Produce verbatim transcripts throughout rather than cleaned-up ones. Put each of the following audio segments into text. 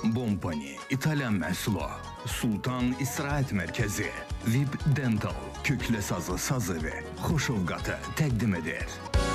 Bompani, İtalyan məhsulu, Sultan İstirahət Mərkəzi, V I P Dental, köklə sazı saz evi, xoş ovqatı təqdim edir.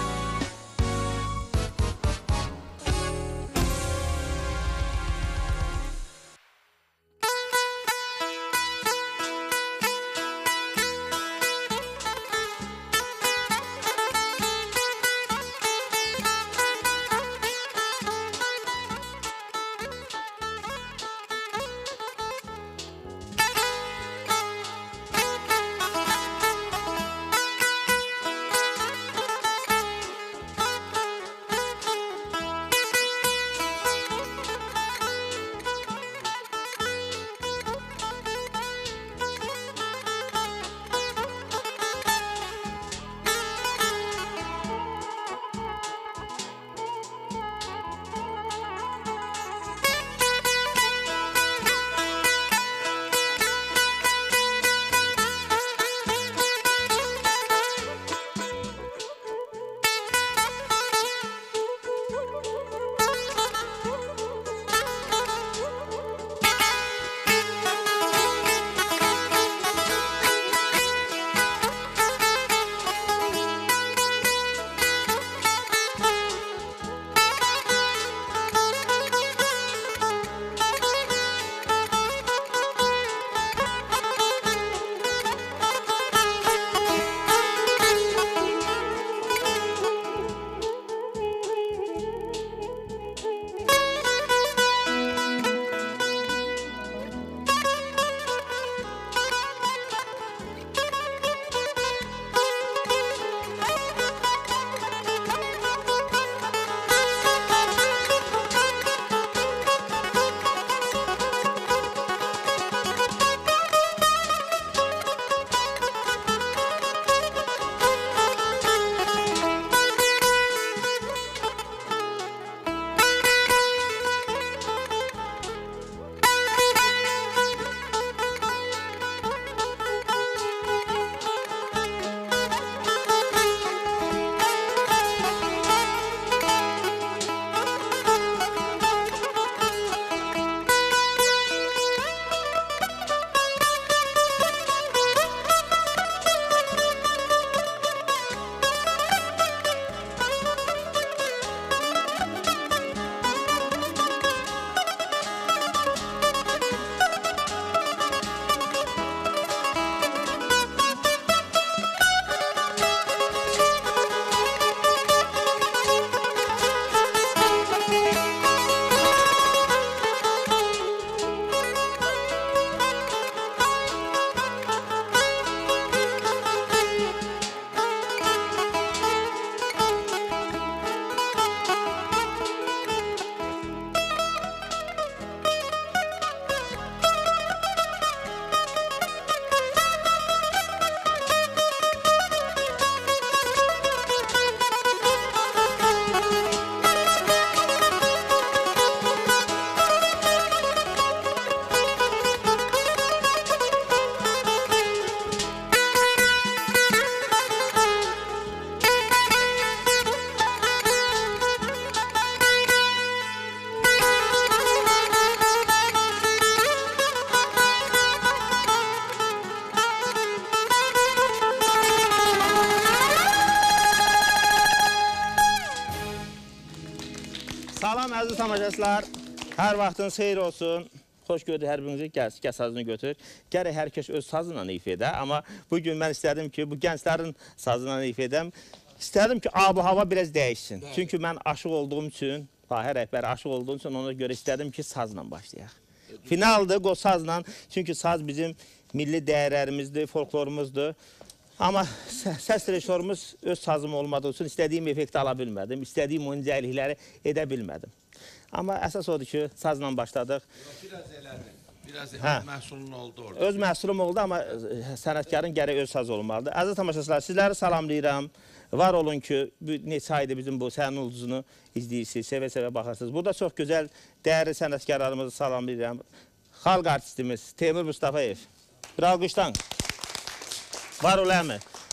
Salam əziz tamaşaçılar, hər vaxtınız xeyir olsun. Xoş gördük hər birinizi, gəl, gəl sazını götür. Gərək hər kəs öz sazıyla ifa edə, amma bugün mən istədim ki, bu gənclərin sazıyla ifa edəm. İstədim ki, ab-ı hava biraz dəyişsin. Çünki mən aşıq olduğum üçün, Fahir rəhbəri aşıq olduğum üçün ona görə istədim ki, sazla başlayaq. Finaldır, o sazla, çünki saz bizim milli dəyərlərimizdir, folklorumuzdur. Amma səs rejissorumuz öz sazım olmadığı üçün istədiyim effekti ala bilmədim, istədiyim oyuncəlikləri edə bilmədim. Amma əsas odur ki, sazla başladıq. Biraz elədin, biraz öz məhsulun oldu orada. Öz məhsulum oldu, amma sənətkarın gərək öz sazı olmalıdır. Əziz tamaşaçılar, sizləri salamlayıram. Var olun ki, neçə aydır bizim bu sənin ulduzunu izləyirsiniz, sevə-sevə baxırsınız. Burada çox gözəl, dəyərli sənətkarlarımızı salamlayıram. Xalq artistimiz Teymur Mustafayev. Bir alqışdan. Var ol əmi.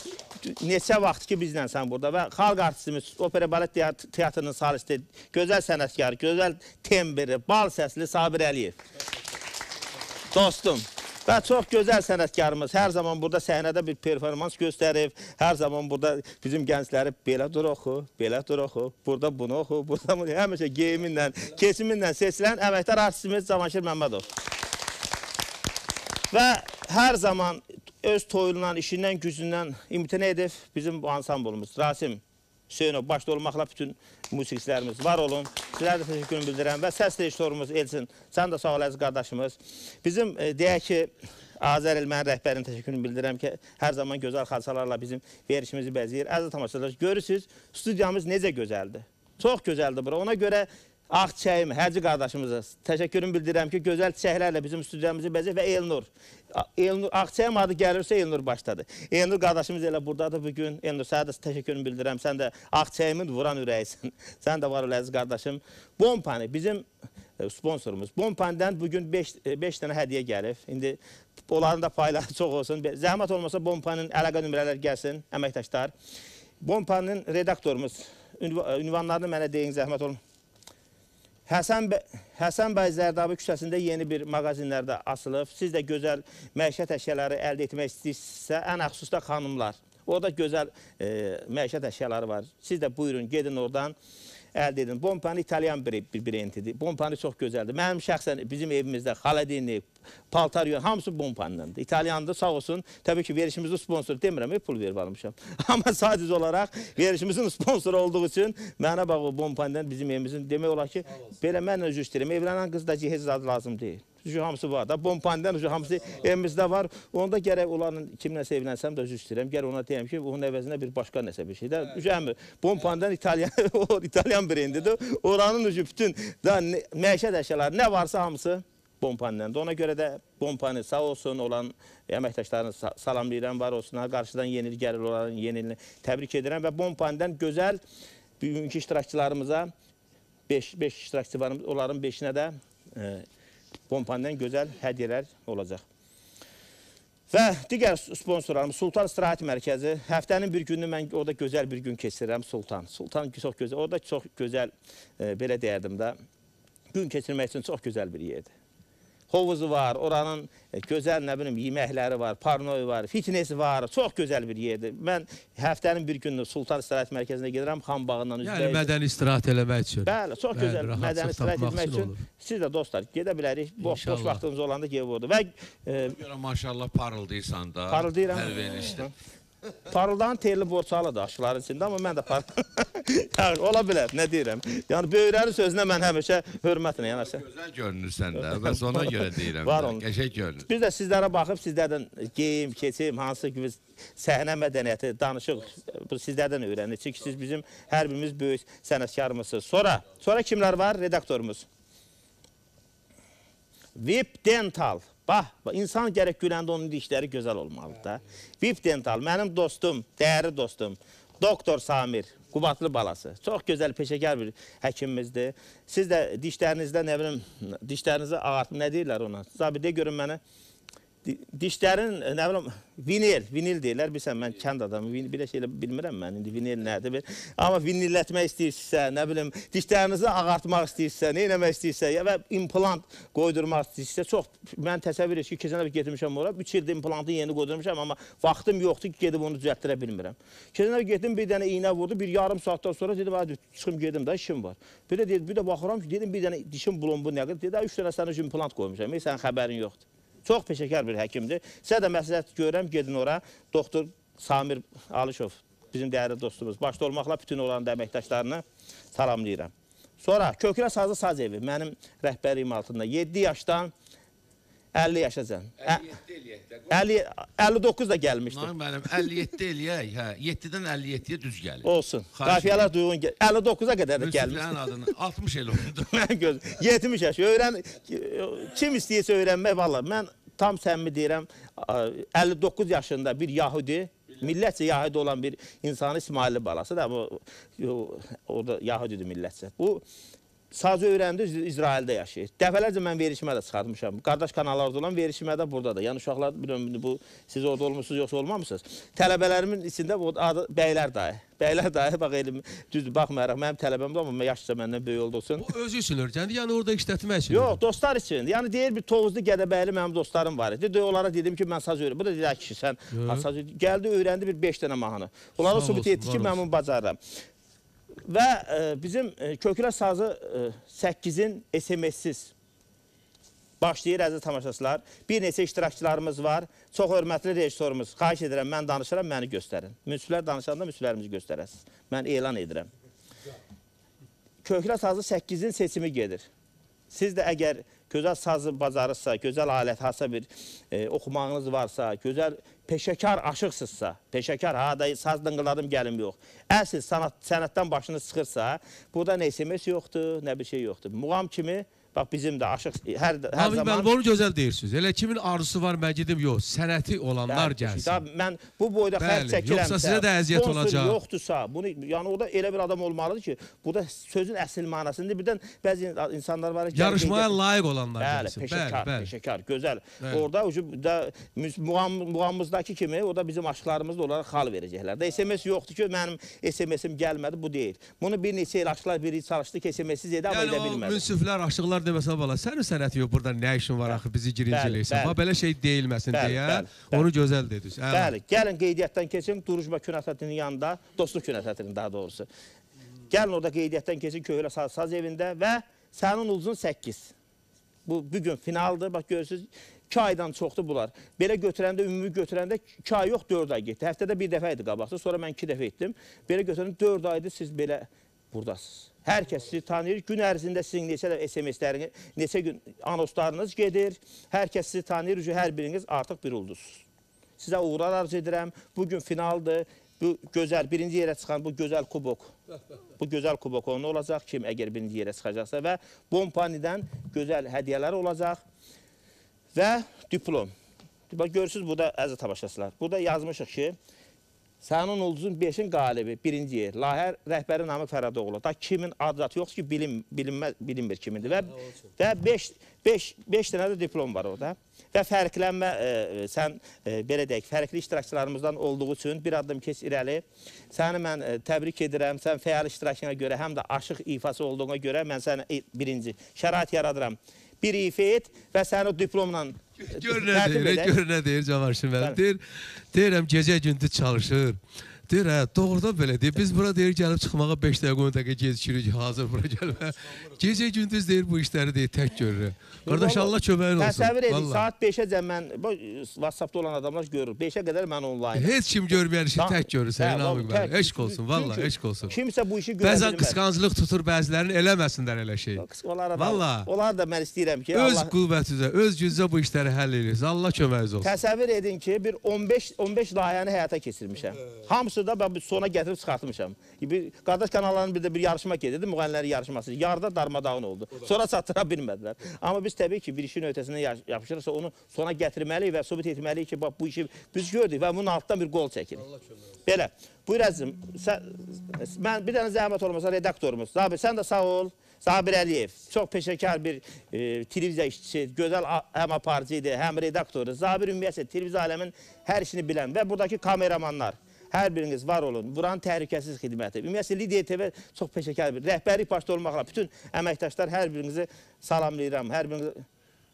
neçə vaxt ki bizlə sən burada və xalq artistimiz, opera balet teatrının solisti, gözəl sənətkar, gözəl tembri, bal səsli Sabir Əliyev. Dostum. Və çox gözəl sənətkarımız hər zaman burada səhnədə bir performans göstərib, hər zaman burada bizim gəncləri belə dur oxu, belə dur oxu, burada bunu oxu, burada bunu, həmişə geyiminlə, keçiminlə seçilən əməkdar artistimiz Cavanşir Məmmədov. Və hər zaman öz toyundan, işindən, gücündən imtina edib bizim bu ansamblumuz, Rasim Hüseynov, başda olmaqla bütün musiqiçilərimiz var olun. Sizlərə də təşəkkürümü bildirəm və səs rejissorumuz Elçin, sən də sağ ol əziz qardaşımız. Bizim e, deyək ki, Azər Elmənin rəhbərinin təşəkkürümü bildirəm ki, hər zaman gözəl xalçalarla bizim verişimizi bəzəyir. Əziz tamaşaçılar, görürsünüz, studiyamız necə gözəldir. Çox gözəldir bura. Ona görə Ağçəyim, Hacı qardaşımıza təşəkkürümü bildirəm ki, gözəl çiçəklərlə bizim studiyamızı bəzəyir və Elnur. Elnur, Ağçəyim adı gəlirsə Elnur başladı. Elnur qardaşımız elə buradadır bugün. Elnur, sənə də təşəkkürümü bildirəm. Sən də Ağçəyimin vuran ürəyisin. Sən də var ol əziz qardaşım. Bompani, bizim sponsorumuz. Bompanidən bugün beş dənə hədiyyə gəlib. İndi onların da payları çox olsun. Zəhmət olmasa Bompaninin əlaqə nömrələri gəlsin, əməkdaşlar. Bompaninin redaktorumuz, ünvanlarını mənə deyin, zəhmət olun. Həsən, Həsən bəy Zərdabi küçəsində yeni bir mağazinlərdə asılıb. Siz də gözəl məişət əşyaları əldə etmək istəyirsinizsə, ən xüsusda xanımlar. Orada gözəl e, məişət əşyaları var. Siz də buyurun, gedin oradan əldə edin. Bompani İtalyan bir, bir brentidir. Bompani çox gözəldir. Mənim şəxsən bizim evimizdə xaladini, paltar yön, hamısı Bompandandır. İtalyandır, sağ olsun. Təbii ki, verişimizin sponsoru demirəm, pul verib almışam. Amma sadəcə olaraq verişimizin sponsoru olduğu üçün mənə bax o Bompandan bizim evimizin demək olar ki, belə mən özü istəyirəm. Evlənən qız da cihez adı lazım deyil. Şu hamısı var da, Bompandan şu hamısı evimizdə var. Onda gərək onların kimləsə evlənsəm də özü istəyirəm. Gərək ona deyəm ki, onun əvəzində bir başqa nəsə bir şey də. Bompandan İtalyan, İtalyan brendidir. Oranın ucu bütün məişət əşyaları nə varsa hamısı Bompandandır. Ona görə də Bompani sağ olsun, olan əməkdaşlarını salamlayıram, var olsun. Qarşıdan yeni gəlir onların yenilini təbrik edirəm və Bompandan gözəl bugünkü iştirakçılarımıza beş iştirakçı var, onların beşinə də Bompandan gözəl hədiyyələr olacaq. Və digər sponsorlarımız Sultan İstirahət Mərkəzi. Həftənin bir gününü mən orada gözəl bir gün keçirirəm, Sultan. Sultan çox gözəl, orada çox gözəl, belə deyərdim də, gün keçirmək üçün çox gözəl bir yerdir. Hovuzu var, oranın gözəl, nə bilim, yeməkləri var, parnoyu var, fitnesi var, çox gözəl bir yerdir. Mən həftənin bir gününü Sultan İstirahət Mərkəzinə gedirəm, xan bağından üzrə. Yəni mədəni istirahət eləmək üçün. Bəli, çox gözəl mədəni istirahət etmək üçün. Siz də dostlar, gedə bilərik, boş vaxtınız olanda gedib orada. Və görə maşallah parıldayırsan da. Parıldayıram. Hər verilişdə. Parıldan terli borçalıdır aşıların içində, amma mən də parıl... Ola bilər, nə deyirəm. Yəni, böyüklərin sözünə mən həmişə hörmətlə yanaşım. Gözəl görünürsən də, bəs ona görə deyirəm. Qəşək görünür. Biz də sizlərə baxıb, sizlərdən geyim, keçim, hansı gibi səhnə mədəniyyəti, danışıq, sizlərdən öyrənir. Çünki siz bizim hər birimiz böyük sənətkarımızsınız. Sonra, sonra kimlər var? Redaktorumuz. V I P Dental. Bax, insan gərək güləndə onun dişləri gözəl olmalıdır da. V I P Dental, mənim dostum, dəyərli dostum, doktor Samir, Qubatlı balası. Çox gözəl, peşəkar bir həkimimizdir. Siz də dişlərinizdə, nə bilim, dişlərinizi ağartın, nə deyirlər ona? Zabi, de görün mənə. Dişlərin, nə bilim, vinil, vinil deyirlər. Bilsən, mən kənd adamı, bir şeylə bilmirəm mən, indi vinil nədir? Amma vinillətmək istəyirsə, nə bilim, dişlərinizi ağartmaq istəyirsə, nə eləmək istəyirsə, və implant qoydurmaq istəyirsə, çox, mən təsəvvür edir ki, keçən bir getmişəm ora, üç ildə implantı yeni qoydurmuşam, amma vaxtım yoxdur ki, gedib onu düzəltdirə bilmirəm. Keçən bir getdim, bir dənə iynə vurdu, bir yarım saatdan sonra dedim, çıxım gedim də, işim var. Bir də bir də baxıram ki, dedim, bir dənə dişim bulunbu nə qədər, dedi, üç dənə sənə implant qoymuşam, sənin xəbərin yoxdur. Çox peşəkar bir həkimdir. Sizə də məsləhət görürəm, gedin ora. Doktor Samir Alışov, bizim dəyərli dostumuz. Başda olmaqla bütün olan əməkdaşlarını salamlayıram. Sonra Köklə Sazı Saz evi, mənim rəhbərliyim altında. yeddi yaşdan əlli yaşacan. əlli doqquz da gəlmişdir. Mənim əlli yeddi eləyək, hə, yeddidən əlli yeddiyə düz gəlir. Olsun. Qafiyələr duyğun gəlir. əlli doqquza qədər də gəlmişdir. Müsiflərin adını altmış el oldu. Mən göz, yetmiş yaş. Öyrən, kim istəyirsə öyrənmək, valla. Mən tam səmimi deyirəm, əlli doqquz yaşında bir Yahudi, millətcə Yahudi olan bir insanı İsmailli balası da, orada Yahudidir millətcə. Bu, sazı öyrəndi, İsraildə yaşayır. Dəfələrcə mən verişmə də çıxartmışam. Qardaş kanallarda olan verişmə də burada da. Yəni uşaqlar, bilmiyorum, bu, siz orada olmuşsunuz, yoxsa olmamışsınız. Tələbələrimin içində bu adı Bəylər dayı. Bəylər dayı, bax, elim, düzdür, baxmayaraq, mənim tələbəmdir, amma yaşca məndən böyük oldu olsun. O özü üçün öyrəndi, yəni orada işlətmək üçün. Yox, dostlar üçün. Yəni deyir, bir Tovuzlu Gədəbəyli mənim dostlarım var idi. Onlara dedim ki, mən saz öyrəm. Bu da deyir, kişi, sən saz öyrəm. Gəldi, öyrəndi bir beş dənə mahnı. Onlara sübut etdi ki, mən bunu bacarıram. Və e, bizim e, köklə sazı e, səkkizin S M S-siz başlayır, əziz tamaşaçılar. Bir neçə iştirakçılarımız var. Çox hörmətli rejissorumuz. Xahiş edirəm, mən danışıram, məni göstərin. Münsiflər danışanda münsiflərimizi göstərəsiniz. Mən elan edirəm. Köklə sazı səkkizin seçimi gedir. Siz də əgər gözəl sazı bacarırsa, gözəl alət, hansısa bir e, oxumağınız varsa, gözəl peşəkar aşıqsızsa, peşəkar, ha da saz dınqıladım gəlim yox. Əsl sanat, sənətdən başınız çıxırsa, burada nə S M S yoxdur, nə bir şey yoxdur. Muğam kimi, bax bizim də aşıq hər, hər Abi, zaman... Mən onu gözəl deyirsiniz. Elə kimin arzusu var, mən gedim, yox, sənəti olanlar Bəli, gəlsin. Tabii, mən bu boyda xərc çəkirəmsə, yoxsa sizə də əziyyət olacaq. Yoxdursa, bunu, yəni orada elə bir adam olmalıdır ki, burada sözün əsl manasında birdən bəzi insanlar var ki... Yarışmaya layiq olanlar bəli, gəlsin. Peşəkar, Bəli, bəli. peşəkar, gözəl. Bəli. Orada da, muğam, muğamımızdakı kimi, o da bizim aşıqlarımız da onlara xal verəcəklər. Da S M S yoxdur ki, mənim S M S-im gəlmədi, bu deyil. Bunu bir neçə il aşıqlar biri çalışdı ki, S M S-siz edə, amma edə bilmədi. Yəni o münsiflər, aşıqlar deməsə bala, sənin sənəti yox, burada nə işin var axı, bizi girinciləyirsən. Bax, belə şey deyilməsin deyə, onu gözəl dediniz. Bəli, gəlin qeydiyyatdan keçin, Duruşma Künəsətinin yanında, Dostluq Künəsətinin daha doğrusu. Gəlin orada qeydiyyatdan keçin Köhlə Saz, Saz evində və sənin ulduzun səkkiz. Bu, bugün finaldır, bax görürsünüz, iki aydan çoxdur bunlar. Belə götürəndə, ümumi götürəndə iki ay yox, dörd ay getdi. Həftədə bir dəfə idi qabaqda, sonra mən iki dəfə etdim. Belə götürəndə dörd aydır, siz belə buradasınız. Hər kəs sizi tanıyır. Gün ərzində sizin neçə də S M S-ləriniz, neçə gün anonslarınız gedir. Hər kəs sizi tanıyır. Hər biriniz artıq bir ulduzsuz. Sizə uğurlar arzu edirəm. Bugün finaldır. Bu gözəl, birinci yerə çıxan bu gözəl kubok. Bu gözəl kubok onun olacaq. Kim əgər birinci yerə çıxacaqsa və Bompani'dən gözəl hədiyyələr olacaq. Və diplom. Görürsünüz, burada əziz tamaşaçılar. Burada yazmışıq ki, sənin ulduzun beşin qalibi, birinci yer. Layihə rəhbəri Namiq Fərədoğlu. Da kimin adı yoxdur ki, bilim, bilinmə, bilinmir kimindir. Və, və beş, beş, beş dənə də diplom var orada. Və fərqlənmə, e, sən e, belə deyək, fərqli iştirakçılarımızdan olduğu üçün bir addım keç irəli. Səni mən e, təbrik edirəm. Sən fəal iştirakına görə, həm də aşıq ifası olduğuna görə mən sənə e, birinci şərait yaradıram. Bir ifa et və səni o diplomla Gör nə deyir, gör nə deyir Cavanşir müəllim. Deyir, deyirəm gecə gündüz çalışır. Deyir, hə, doğrudan belə deyir. Biz bura deyir, gəlib çıxmağa beş dəqiqə, on dəqiqə gecikirik, hazır bura gəlmə. Gecə gündüz deyir, bu işləri deyir, tək görürük. Qardaş, Allah köməyin olsun. Təsəvvür edin, saat beşəcən mən, WhatsApp-da olan adamlar görür. beşə qədər mən online. Heç kim görməyən işi tək görür səni, Namiq müəllim. Eşq olsun, valla, eşq olsun. Kimsə bu işi görə bilməz. Bəzən qısqanclıq tutur, bəzilərini eləməsinlər elə şey. Valla. Onlar da mən istəyirəm ki, öz qüvvətinizə, öz gücünüzə bu işləri həll edirsiniz. Allah köməyiniz olsun. Təsəvvür edin ki, bir on beş on beş layihəni həyata keçirmişəm. Hamısı da ben sona gətirib çıxartmışam. Bir qardaş kanallarının bir də bir yarışma gedirdi, müğənnilərin yarışması. Yarda darmadağın oldu. Sonra çatdıra bilmədilər. Amma biz təbii ki, bir işin ötəsindən yapışırsa onu sona gətirməliyik və sübut etməliyik ki, bax bu işi biz gördük və bunun altdan bir qol çəkirik. Belə. Buyur əzizim. Mən bir dənə zəhmət olmasa redaktorumuz. Zabir, sən də sağ ol. Zabir Əliyev, çox peşəkar bir e, televiziya işçisi, gözəl həm aparıcı idi, həm redaktoru. Zabir ümumiyyətlə televiziya aləmin hər işini bilən və buradakı kameramanlar. Hər biriniz var olun. Buranın təhlükəsiz xidməti. Ümumiyyətlə Lidiya T V çox peşəkar bir. Rəhbərlik başda olmaqla bütün əməkdaşlar hər birinizi salamlayıram. Hər birinizə,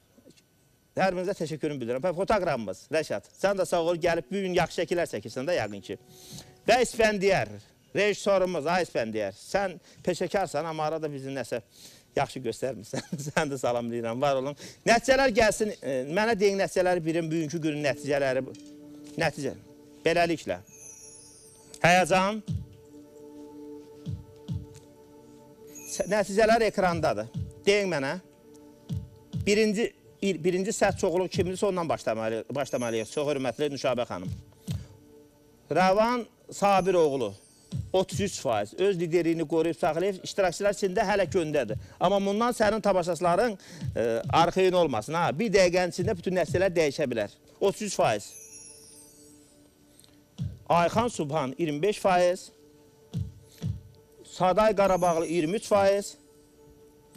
hər birinizə təşəkkürümü bildirirəm. Fotoqramımız Rəşad. Sən də sağ ol, gəlib bir gün yaxşı şəkillər çəkirsən də yəqin ki. Və İspəndiyər. Rejissorumuz, ay İspəndiyər, sən peşəkarsan, amma arada bizim nəsə yaxşı göstərmirsən. Sən də salamlayıram, var olun. Nəticələr gəlsin, e, mənə deyin nəticələri birin, bugünkü günün nəticələri. Nəticə, beləliklə. Həyəcan. Nəticələr ekrandadır. Deyin mənə. Birinci, birinci səs çoxluq kimdirsə ondan başlamalıyıq. Çox hörmətli Nüşabə xanım. Rəvan Sabiroğlu. otuz üç faiz öz liderliğini qoruyub saxlayıb, iştirakçılar içində hələ göndədir. Amma bundan sənin tamaşaçıların e, arxayın olmasın. Ha? Bir dəqiqənin içində bütün nəticələr dəyişə bilər. otuz üç faiz. Ayxan Subhan iyirmi beş faiz. Saday Qarabağlı iyirmi üç faiz.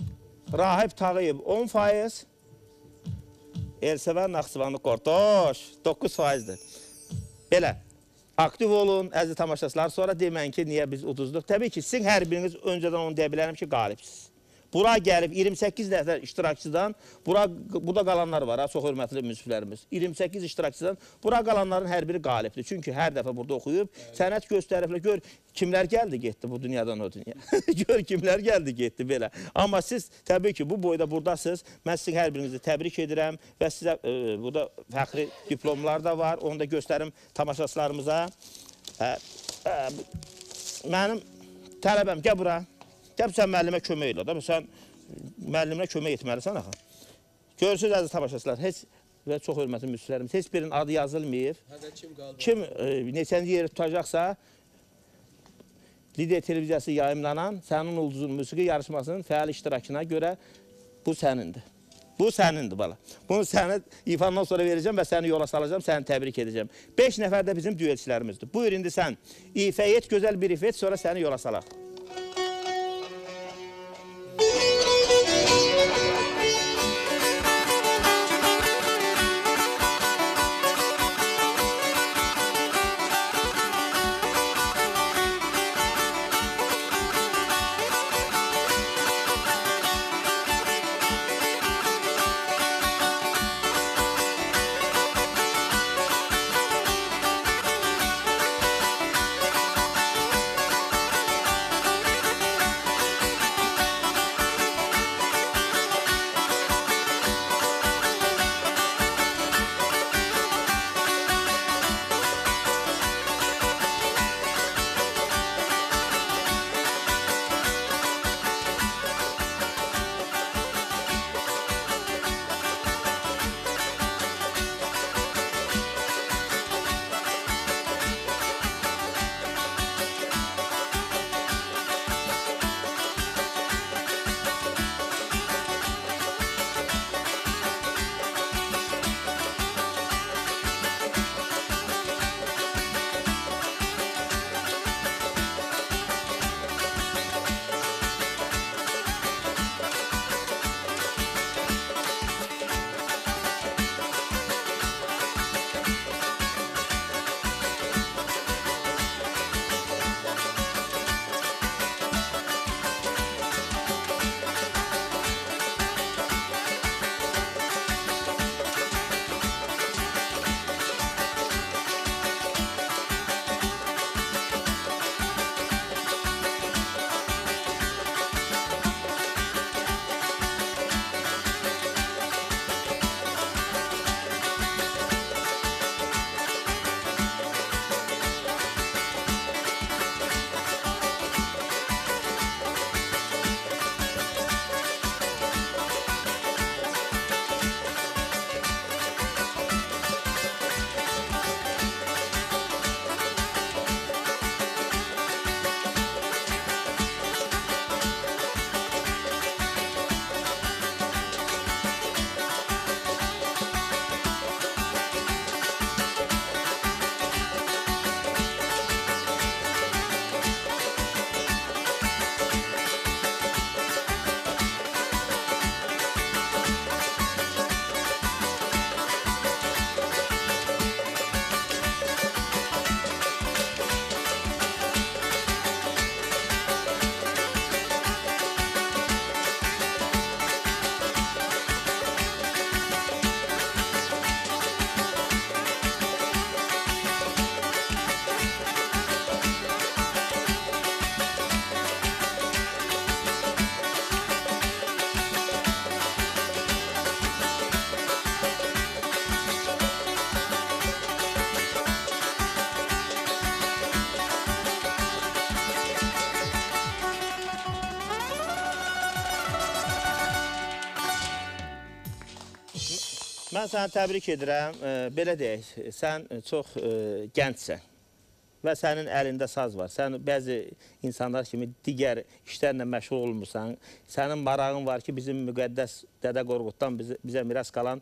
Rahib Tağıyev on faiz. Elsəvər Naxçıvanlı Qortoş doqquz faizdir. Belə, aktiv olun, əziz tamaşaçılar. Sonra demən ki, niyə biz uduzduq? Təbii ki, sizin hər biriniz öncədən onu deyə bilərəm ki, qalibsiniz. Bura gəlib iyirmi səkkiz nəfər iştirakçıdan, bura, burada qalanlar var, ha, çox hörmətli münsiflərimiz. iyirmi səkkiz iştirakçıdan, bura qalanların hər biri qalibdir. Çünki hər dəfə burada oxuyub, sənət göstəriblər, gör kimlər gəldi, getdi bu dünyadan o dünya. Gör kimlər gəldi, getdi belə. Amma siz təbii ki, bu boyda buradasınız. Mən sizin hər birinizi təbrik edirəm və sizə e, burada fəxri diplomlar da var. Onu da göstərim tamaşaçılarımıza. Ə, ə, mənim tələbəm, gəl bura. Gəl sən müəllimə kömək elə. Sən müəllimə kömək etməlisən axı. Görürsünüz əziz tamaşaçılar, heç və çox hörmətli münsiflərimiz, heç birinin adı yazılmayıb. Kim e, neçənci yeri tutacaqsa, Lidiya televiziyası yayımlanan Sənin Ulduzun musiqi yarışmasının fəal iştirakına görə bu sənindir. Bu sənindir bala. Bunu səni ifandan sonra verəcəm və səni yola salacağım, səni təbrik edəcəm. beş nəfər də bizim düetçilərimizdir. Buyur indi sən ifa et, gözəl bir ifa et, sonra səni yola salaq. Mən səni təbrik edirəm. Belə deyək, sən çox gəncsən və sənin əlində saz var. Sən bəzi insanlar kimi digər işlərlə məşğul olmursan. Sənin marağın var ki, bizim müqəddəs Dədə Qorquddan bizə miras qalan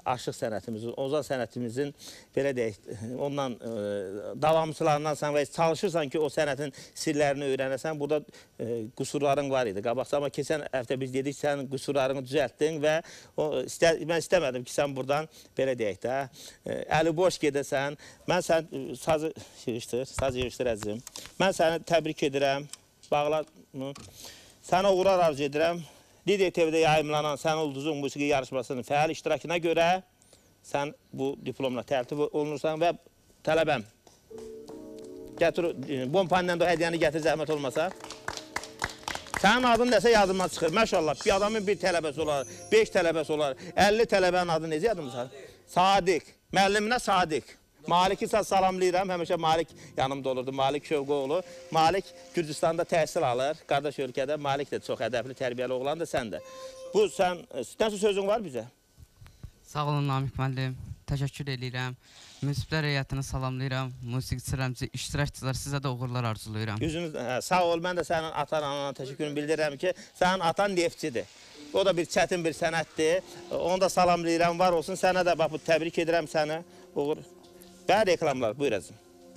aşıq sənətimizin, ozan sənətimizin belə deyək, ondan e, davamçılarındansan və çalışırsan ki, o sənətin sirlərini öyrənəsən, burada e, qüsurların var idi. Qabaqsa, amma keçən həftə biz dedik, sən qüsurlarını düzəltdin və o, istə, mən istəmədim ki, sən buradan belə deyək də, e, əli boş gedəsən. Mən sən sazı yığışdır, saz yığışdır əzim. Mən səni təbrik edirəm, bağla, sənə uğurlar arzu edirəm. Lider T V-də yayımlanan Sən Ulduzun musiqi yarışmasının fəal iştirakına görə sən bu diplomla təltif olunursan və tələbəm, gətir, bompandan da hədiyyəni gətir, zəhmət olmasa. Sənin adın nəsə yadımdan çıxır, məşallah, bir adamın bir tələbəsi olar, beş tələbəsi olar, əlli tələbənin adı necə yadımdan? Sadiq, müəlliminə Sadiq. Malik'i salamlayıram, həmişə Malik yanımda olurdu, Malik Şövqoğlu. Malik Gürcüstanda təhsil alır, qardaş ölkədə. Malik də çox ədəbli, tərbiyəli oğlandır, sən də. Bu, sən, nəsə sözün var bizə? Sağ olun, Namiq müəllim. Təşəkkür edirəm. Münsiflər heyətini salamlayıram. Musiqiçilər, iştirakçılar, sizə də uğurlar arzulayıram. Yüzünüz, hə, sağ ol, mən də sənin atan, anana təşəkkürünü bildirirəm ki, sənin atan neftçidir. O da bir çətin bir sənətdir. Onu da salamlayıram, var olsun. Sənə də, bax, bu, təbrik edirəm səni. Uğur. Bəli, reklamlar, buyur əzim.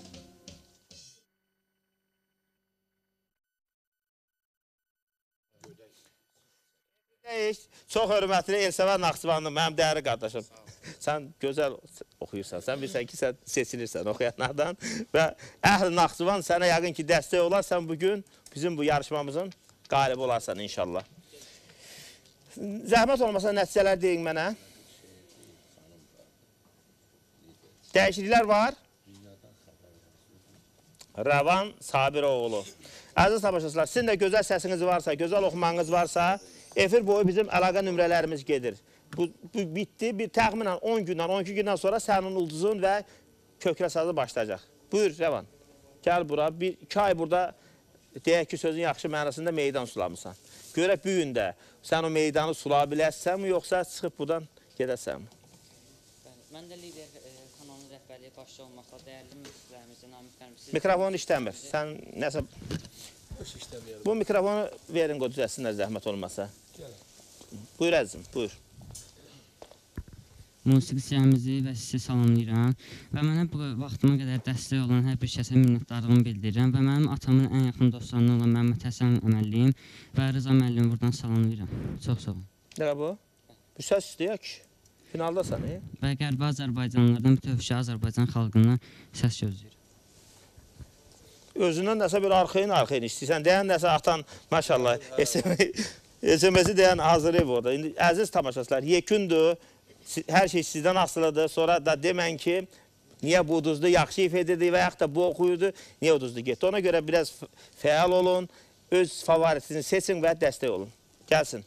Çox hörmətli Elsəvər Naxçıvanlı, mənim dəyəri qardaşım. Sən gözəl oxuyursan, sən bilirsən ki, sən seçilirsən oxuyanlardan və əhl-i Naxçıvan sənə yəqin ki, dəstək olar, sən bugün bizim bu yarışmamızın qalibi olarsan inşallah. Zəhmət olmasa nəticələr deyin mənə. Dəyişikliklər var. Rəvan Sabiroğlu. Əziz tamaşaçılar, sizin də gözəl səsiniz varsa, gözəl oxumanız varsa, efir boyu bizim əlaqə nömrələrimiz gedir. Bu, bu bitdi, bir təxminən on gündən, on iki gündən sonra sənin ulduzun və kökrə sazı başlayacaq. Buyur Rəvan, gəl bura, bir, iki ay burada deyək ki, sözün yaxşı mənasında meydan sulamısan. Görək bu gün də sən o meydanı sula biləsən mi, yoxsa çıxıb buradan gedəsən mi? Mən də lider kanalının rəhbərliyi başda olmaqla dəyərli münsiflərimizin, Namiqlərimizin... Mikrofonu işləmir. Sən nəsə... Bu mikrofonu verin, o düzəlsinlər zəhmət olmasa. Buyur əzim, buyur. Musiqiçilərimizi və sizi salamlayıram və mənə bu vaxtıma qədər dəstək olan hər bir kəsə minnətdarlığımı bildirirəm və mənim atamın ən yaxın dostlarından olan Məmməd Həsən əməlliyim və Rıza müəllimi buradan salamlayıram. Çox sağ olun. Nə bu? Bu səs istəyək ki. Finaldasan, e? Və Qərbi Azərbaycanlılardan bütövşə Azərbaycan xalqına səs gözləyir. Özündən nəsə bir arxayın arxayın istəyirsən. Deyən nəsə atan, maşallah, S M S-i deyən hazır ev orada. İndi əziz tamaşaçılar, yekündür, hər şey sizdən asılıdır. Sonra da demən ki, niyə bu uduzdu, yaxşı ifa edirdi və yaxud da bu oxuyurdu, niyə uduzdu getdi. Ona görə biraz fəal olun, öz favoritini seçin və dəstək olun. Gəlsin.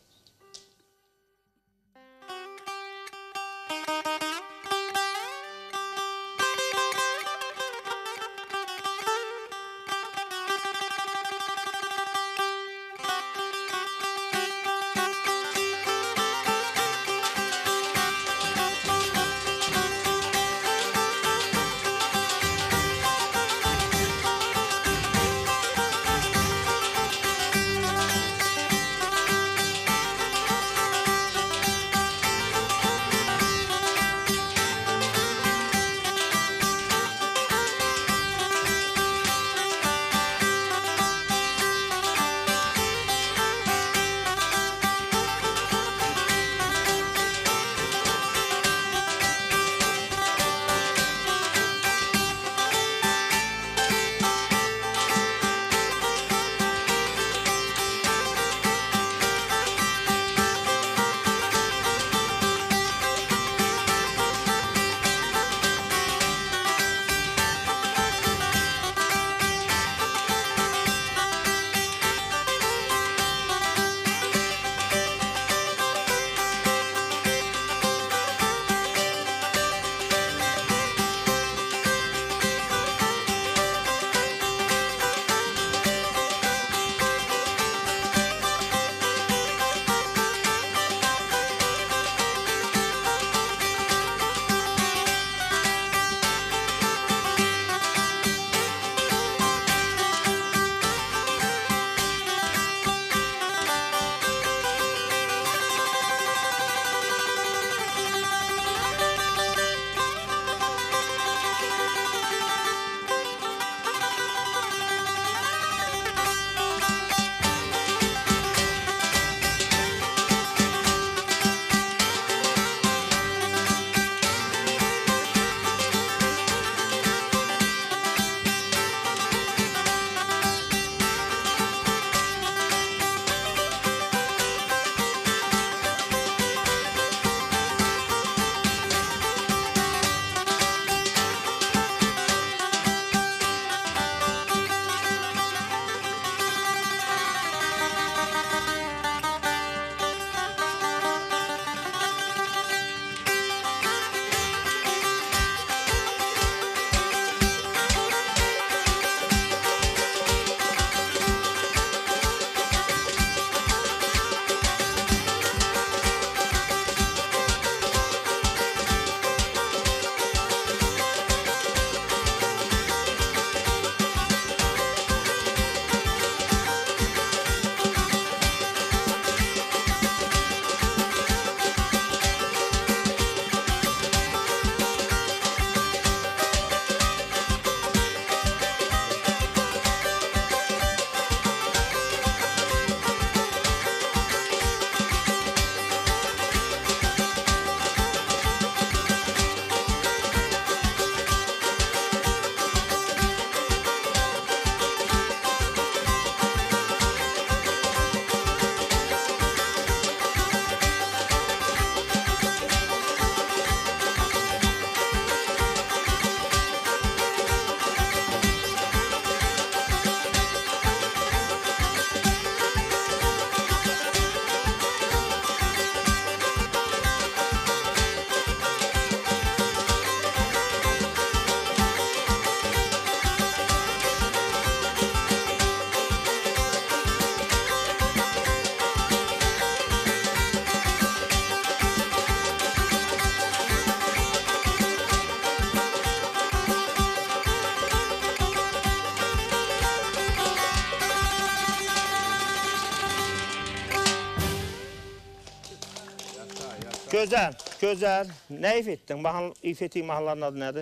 Gözəl, gözəl. Nə if etdin? Mahnı, if etdiyin mahnıların adı nədir?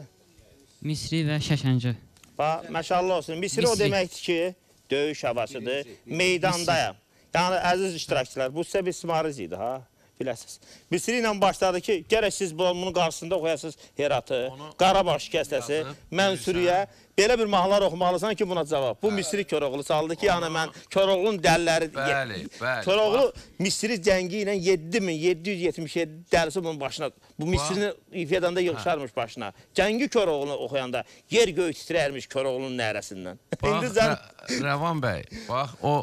Misri və Şəşəncə. Bax, məşallah olsun. Misri o Misri. deməkdir ki, döyüş havasıdır, meydandayam. Yəni, əziz iştirakçılar, bu sizə bir simariz idi, ha? Biləsiniz. Misri ilə başladı ki, gərək siz bunun qarşısında oxuyasınız Heratı, Qarabağ şikəstəsi, Mənsuriyə. Belə bir mahnılar oxumalısan ki, buna cavab. Bu Misri Koroğlu saldı ki, yəni mən Koroğlu'nun dəlləri... Bəli, bəli. Koroğlu Misri cəngi ilə yeddi min yeddi yüz yetmiş yeddi dəlisi bunun başına, bu Misrini ifadanda yığışarmış başına. Cəngi Koroğlu'nu oxuyanda yer göy titrərmiş Koroğlu'nun nərəsindən. Bax, Rəvan bəy, bax, o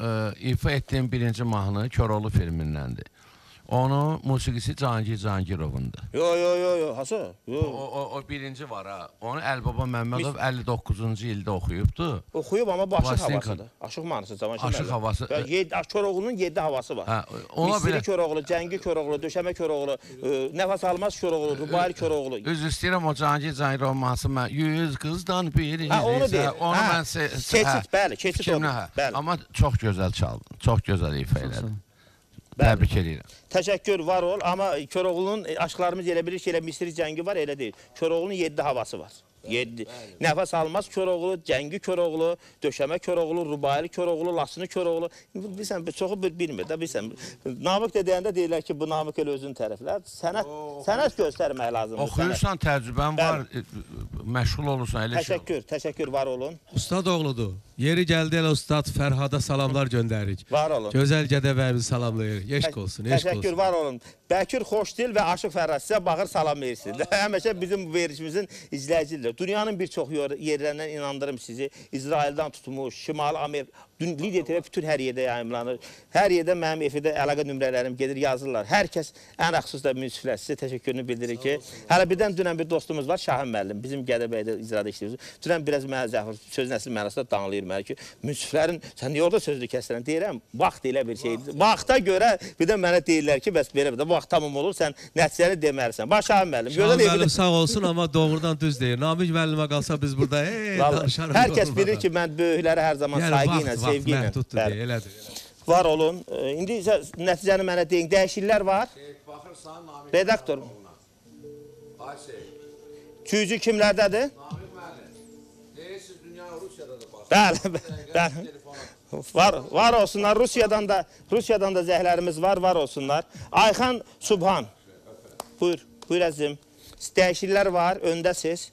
ifa etdiyim birinci mahnı Koroğlu filmindəndir. Onun musiqisi Cahangir Cahangirovundur. Yo, yo, yo, yo, hası? Yo. O, o, o birinci var ha. Onu Əlbaba Məmmədov əlli doqquzuncu ildə oxuyubdu. Oxuyub ama bu aşıq Plastinka. havasıdır. Aşıq mahnısı Cavan Aşıq Şəmərli. havası. Koroğlu'nun yeddi havası var. Hə, ona Misri belə- Koroğlu, Cəngi Koroğlu, Döşəmə Koroğlu, e, Nəfəs Almaz Koroğlu, Rubayir Koroğlu. Üzr istəyirəm o Cahangir Cahangirov mahnısı mən yüz qızdan biri. Ha, onu deyir. Onu Ha, mən se- keçid, bəli, keçid fikrimlə, oldu, hə. bəli. Amma çox gözəl çaldın. Çox gözəl ifa elədin. Təbrik edirəm. Təşəkkür var ol, amma Koroğlu'nun e, aşklarımız elə bilir ki, elə Misri Cəngi var, elə deyil. Koroğlu'nun yeddi havası var. yeddi. Nəfəs Almaz Koroğlu, Cəngi Koroğlu, Döşəmə Koroğlu, Rubayili Koroğlu, Lasını Koroğlu. Bilsən, çoxu bilmir də, bilsən. Namık da deyəndə deyirlər ki, bu Namık elə özünü tərəflər. Sənət, sənət göstərmək lazımdır. Oxuyursan, təcrübən var, e, məşğul olursan, elə şey. Təşəkkür, təşəkkür, var olun. Ustad oğludur. Yeri gəldi elə ustad Fərhada salamlar göndəririk. Var olun. Gözəl Gədəbəyimizi salamlayırıq. Eşq olsun, eşq Təşəkkür, olsun. var olun. Bəkir Xoşdil və Aşıq Fərhad sizə baxır, salam versin. Həmişə bizim bu verişimizin izləyiciləri. Dünyanın bir çox yerlərindən inandırım sizi. İsraildən tutmuş, Şimali Amerika, Lidiya T V bütün hər yerdə yayımlanır. Hər yerdə mənim efidə əlaqə nömrələrim gedir, yazırlar. Hər kəs ən xüsus da münsiflər sizə təşəkkürünü bildirir ki, hələ birdən dünən bir dostumuz var, Şahin müəllim. Bizim Gədəbəydə icrada işləyirsiniz. Dünən biraz mənə zəfir söz nəsil mənasında danlayır mənə ki, münsiflərin, sən niyə orada sözlü kəsdirən? Deyirəm, vaxt elə bir şeydir. Vaxta görə bir də mənə deyirlər ki, bəs belə bir də vaxt tamam olur, sən nəticəni deməlisən. Bax Şahin müəllim. Şahin müəllim sağ olsun, amma doğrudan düz deyir. Namik müəllimə qalsa biz burada hey, danışarıq. Hər kəs bilir ki, mən böyükləri hər zaman saygı ilə, sevgi ilə. Məhduddur, elədir. Var olun. İndi isə nəticəni mənə deyin. Dəyişikliklər var. Baxırsan, Namik Redaktor. Ay Seyid. Cücü kimlərdədir? Namik müəllim, deyirsiniz dünya Rusiyada da bax. Bəli, bəli. Var, var olsunlar. Rusiyadan da, Rusiyadan da zəhlərimiz var, var olsunlar. Ayxan Subhan. Buyur, buyur əzim. Dəyişikliklər var, öndəsiz.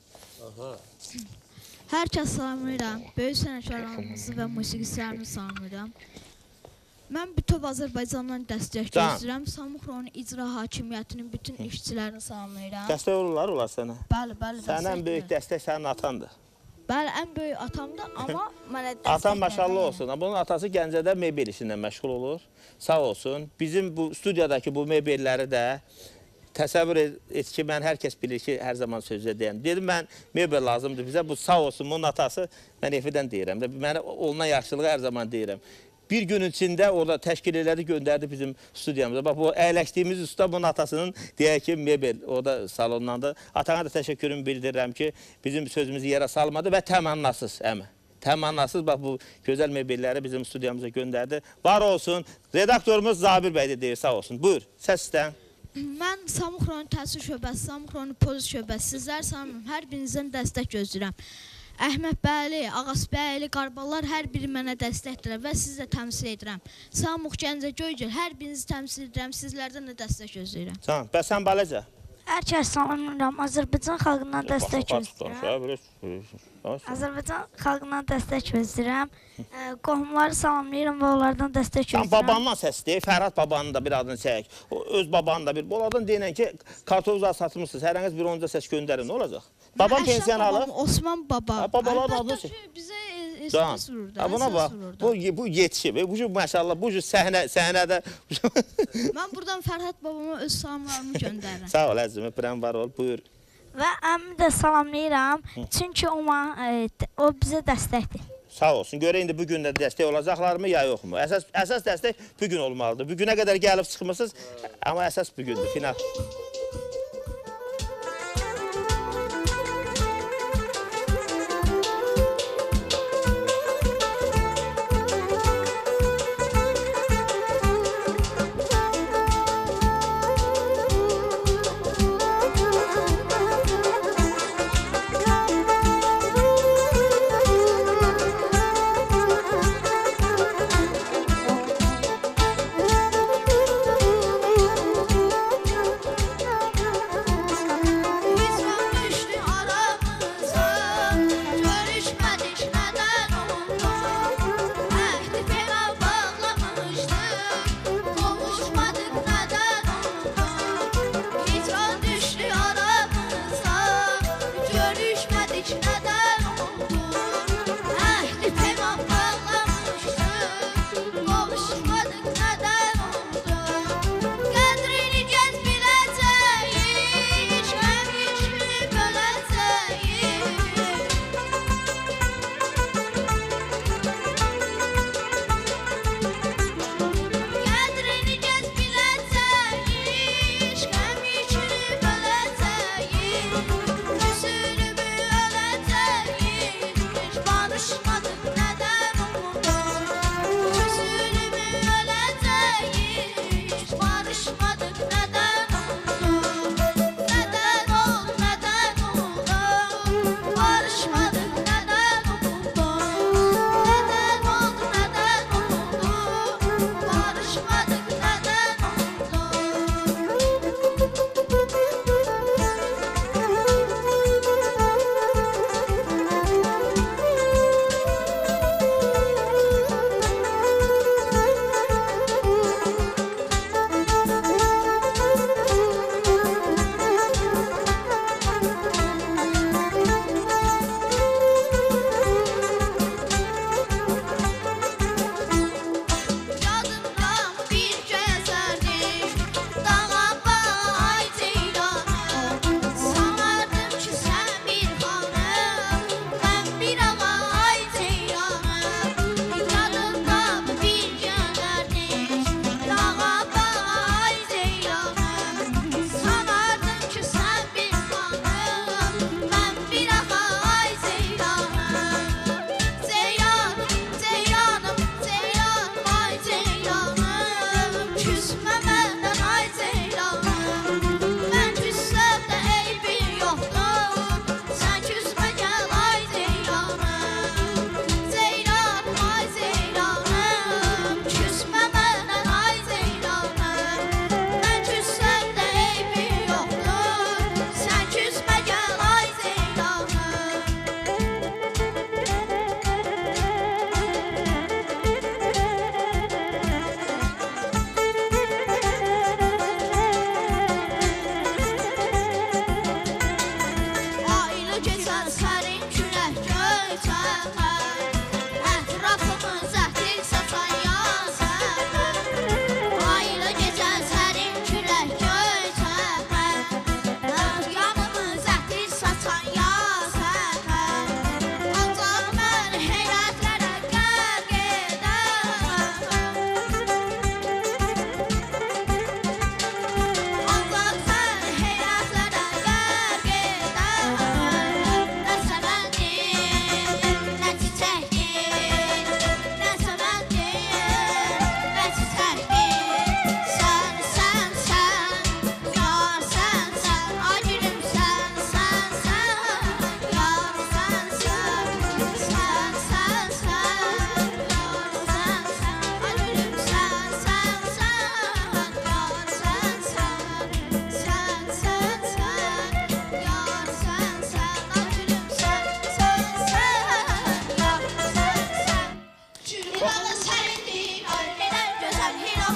Hər kəs salamlayıram, böyük sənətkarlarımızı və musiqiçilərimizi salamlayıram. Mən bütöv Azərbaycandan dəstək gözləyirəm. Samux rayonu icra hakimiyyətinin bütün işçilərini salamlayıram. Dəstək olurlar olar sənə. Bəli, bəli. Sənin ən böyük dəstək sənin atandır. Bəli, ən böyük atamdır, amma mənə dəstək... Atan maşallah olsun. Bunun atası Gəncədə mebel işindən məşğul olur. Sağ olsun. Bizim bu studiyadakı bu mebelləri də təsəvvür et ki, mən hər kəs bilir ki, hər zaman sözlə deyəm. Dedim, mən mebel lazımdır bizə. Bu sağ olsun, bunun atası, mən efidən deyirəm. Mənə olunan yaxşılığı hər zaman deyirəm. Bir gün içində orada təşkil elədi, göndərdi bizim studiyamıza. Bax, bu əyləşdiyimiz usta bunun atasının deyək ki, mebel orada salonlandı. Atana da təşəkkürümü bildirirəm ki, bizim sözümüzü yerə salmadı və təmənnasız, əmi. Təmənnasız, bax, bu gözəl mebelləri bizim studiyamıza göndərdi. Var olsun, redaktorumuz Zabir bəy də deyir, sağ olsun. Buyur, səs istəyən. Mən Samux rayonu təhsil şöbəsi, Samux rayonu polis şöbəsi, sizlər sanırım, hər birinizdən dəstək gözləyirəm. Əhməd bəyli, Ağas bəyli, Qarballar hər biri mənə dəstəkdirəm və sizi də təmsil edirəm. Samux, Gəncə, Göygöl, hər birinizi təmsil edirəm, sizlərdən də dəstək gözləyirəm. Can, bəs sən Baləcə? Hər kəs salamlayıram, Azərbaycan xalqından dəstək gözləyirəm. Azərbaycan xalqından dəstək gözləyirəm. Qohumları salamlayıram və onlardan dəstək gözləyirəm. Babandan səs deyək, Fərhad babanın da bir adını çək. Öz babanın da bir, onlardan deyilən ki, kartofuzlar satmışsınız, hər hansı bir onca səs göndərin, nə olacaq? Baban pensiyon alır. Osman baba. Babaların adını çək. Bizə əsas vururdu. Buna bax, bu yetişib, bu məşallah, bu səhnədə. Mən buradan Fərhad babama öz salamlarımı göndərirəm. Sağ ol, əzim, öpürəm, var ol, buyur. Və əmimi də salamlayıram, çünki o bizə dəstəkdir. Sağ olsun, görə indi bugün də dəstək olacaqlarmı, ya yoxmu? Əsas dəstək bugün olmalıdır. Bugünə qədər gəlib çıxmışsınız, amma əsas bugündür, final.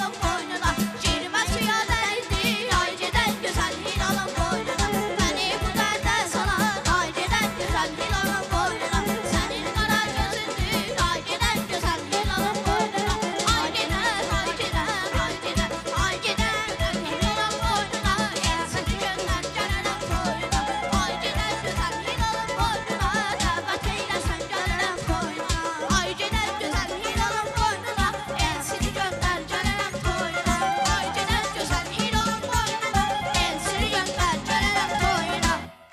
Hilalın boynuna girmə suya dəydi, ay gedən gözəl Hilalın boynuna. Məni bu dərdə salan, ay gedən gözəl Hilalın boynuna. Sənin qara gözündür, ay gedən gözəl Hilalın boynuna. Ay gedən, ay gedən, ay gedən, ay gedən Hilalın boynuna. Elçin günlər gəlirəm toyuna. Ay gedən gözəl Hilalın boynuna, dəvət eyləsən gəlirəm toyuna. Ay gedən gözəl Hilalın boynuna, elçin göndər gəlirəm toyuna. Ay gedən gözəl Hilalın boynuna, elçin göndər gəlirəm toyuna.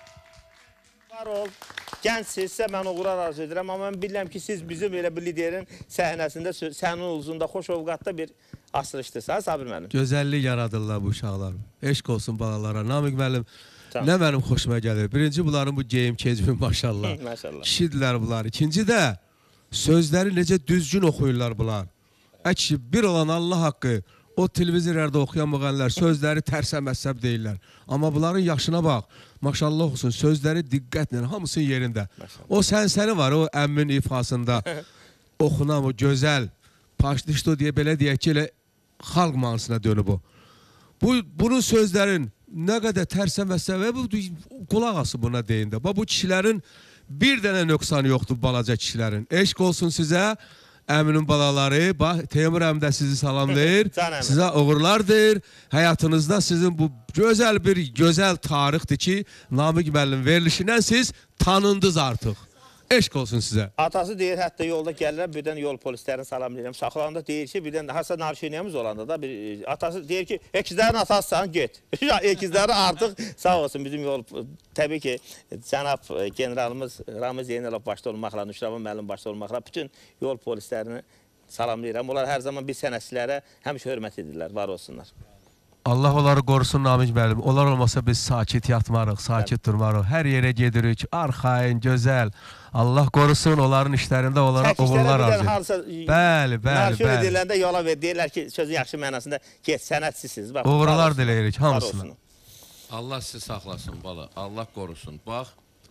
Var ol. Gəncsiniz, sizə mən uğurlar arzu edirəm, amma mən bilirəm ki, siz bizim elə bir liderin səhnəsində, sənin uluzunda, xoş ovqatda bir asılışdırsanız, Sabir müəllim. Gözəllik yaradırlar bu uşaqlar. Eşq olsun balalara. Namiq müəllim, Tamam. nə mənim xoşuma gəlir? Birinci, bunların bu geyim kecmi maşallah. Maşallah. Kişidirlər bunlar. İkinci də, sözləri necə düzgün oxuyurlar bunlar. Əki, bir olan Allah haqqı, o televizorlarda oxuyan müğənlər sözləri tərsə-məssəb deyirlər. Amma bunların yaşına bax, maşallah olsun, sözləri diqqətlə, hamısının yerində. O sənsəni var, o əmmin ifasında oxunan o gözəl, paşdişdo deyə belə deyək ki, elə xalq mahnısına dönüb o. Bu, bunun sözlərin nə qədər tərsə-məssəb, bu qulaq ası buna deyin də. Bu kişilərin bir dənə nöqsanı yoxdur, balaca kişilərin. Eşq olsun sizə. Əminin balaları, bax, Teymur əmi də sizi salamlayır, sizə uğurlardır. Həyatınızda sizin bu gözəl bir, gözəl tarixdir ki, Namiq müəllim verilişindən siz tanındınız artıq. Eşq olsun sizə. Atası deyir, hətta yolda gəlirəm, birdən yol polislərini salamlayıram. Saxlananda deyir ki, birdən harasa narşiniyemiz olanda da, bir, atası deyir ki, ekizlərin atasısan, get. Ekizləri artıq sağ olsun bizim yol, təbii ki, cənab generalımız Ramiz Zeynəlov başda olmaqla, Nüşrəvan müəllim başda olmaqla, bütün yol polislərini salamlayıram. Onlar hər zaman biz sənətçilərə həmişə hörmət edirlər, var olsunlar. Allah onları qorusun Namiq müəllim. Onlar olmasa biz sakit yatmarıq, sakit durmarıq. Hər yerə gedirik, arxayın, gözəl. Allah qorusun onların işlərində onlara uğurlar arzu edir. Bəli, bəli, bəli. Deyiləndə yola ver, deyirlər ki, sözün yaxşı mənasında get, sənətçisiniz. Uğurlar diləyirik hamısına. Allah sizi saxlasın, bala, Allah qorusun. Bax,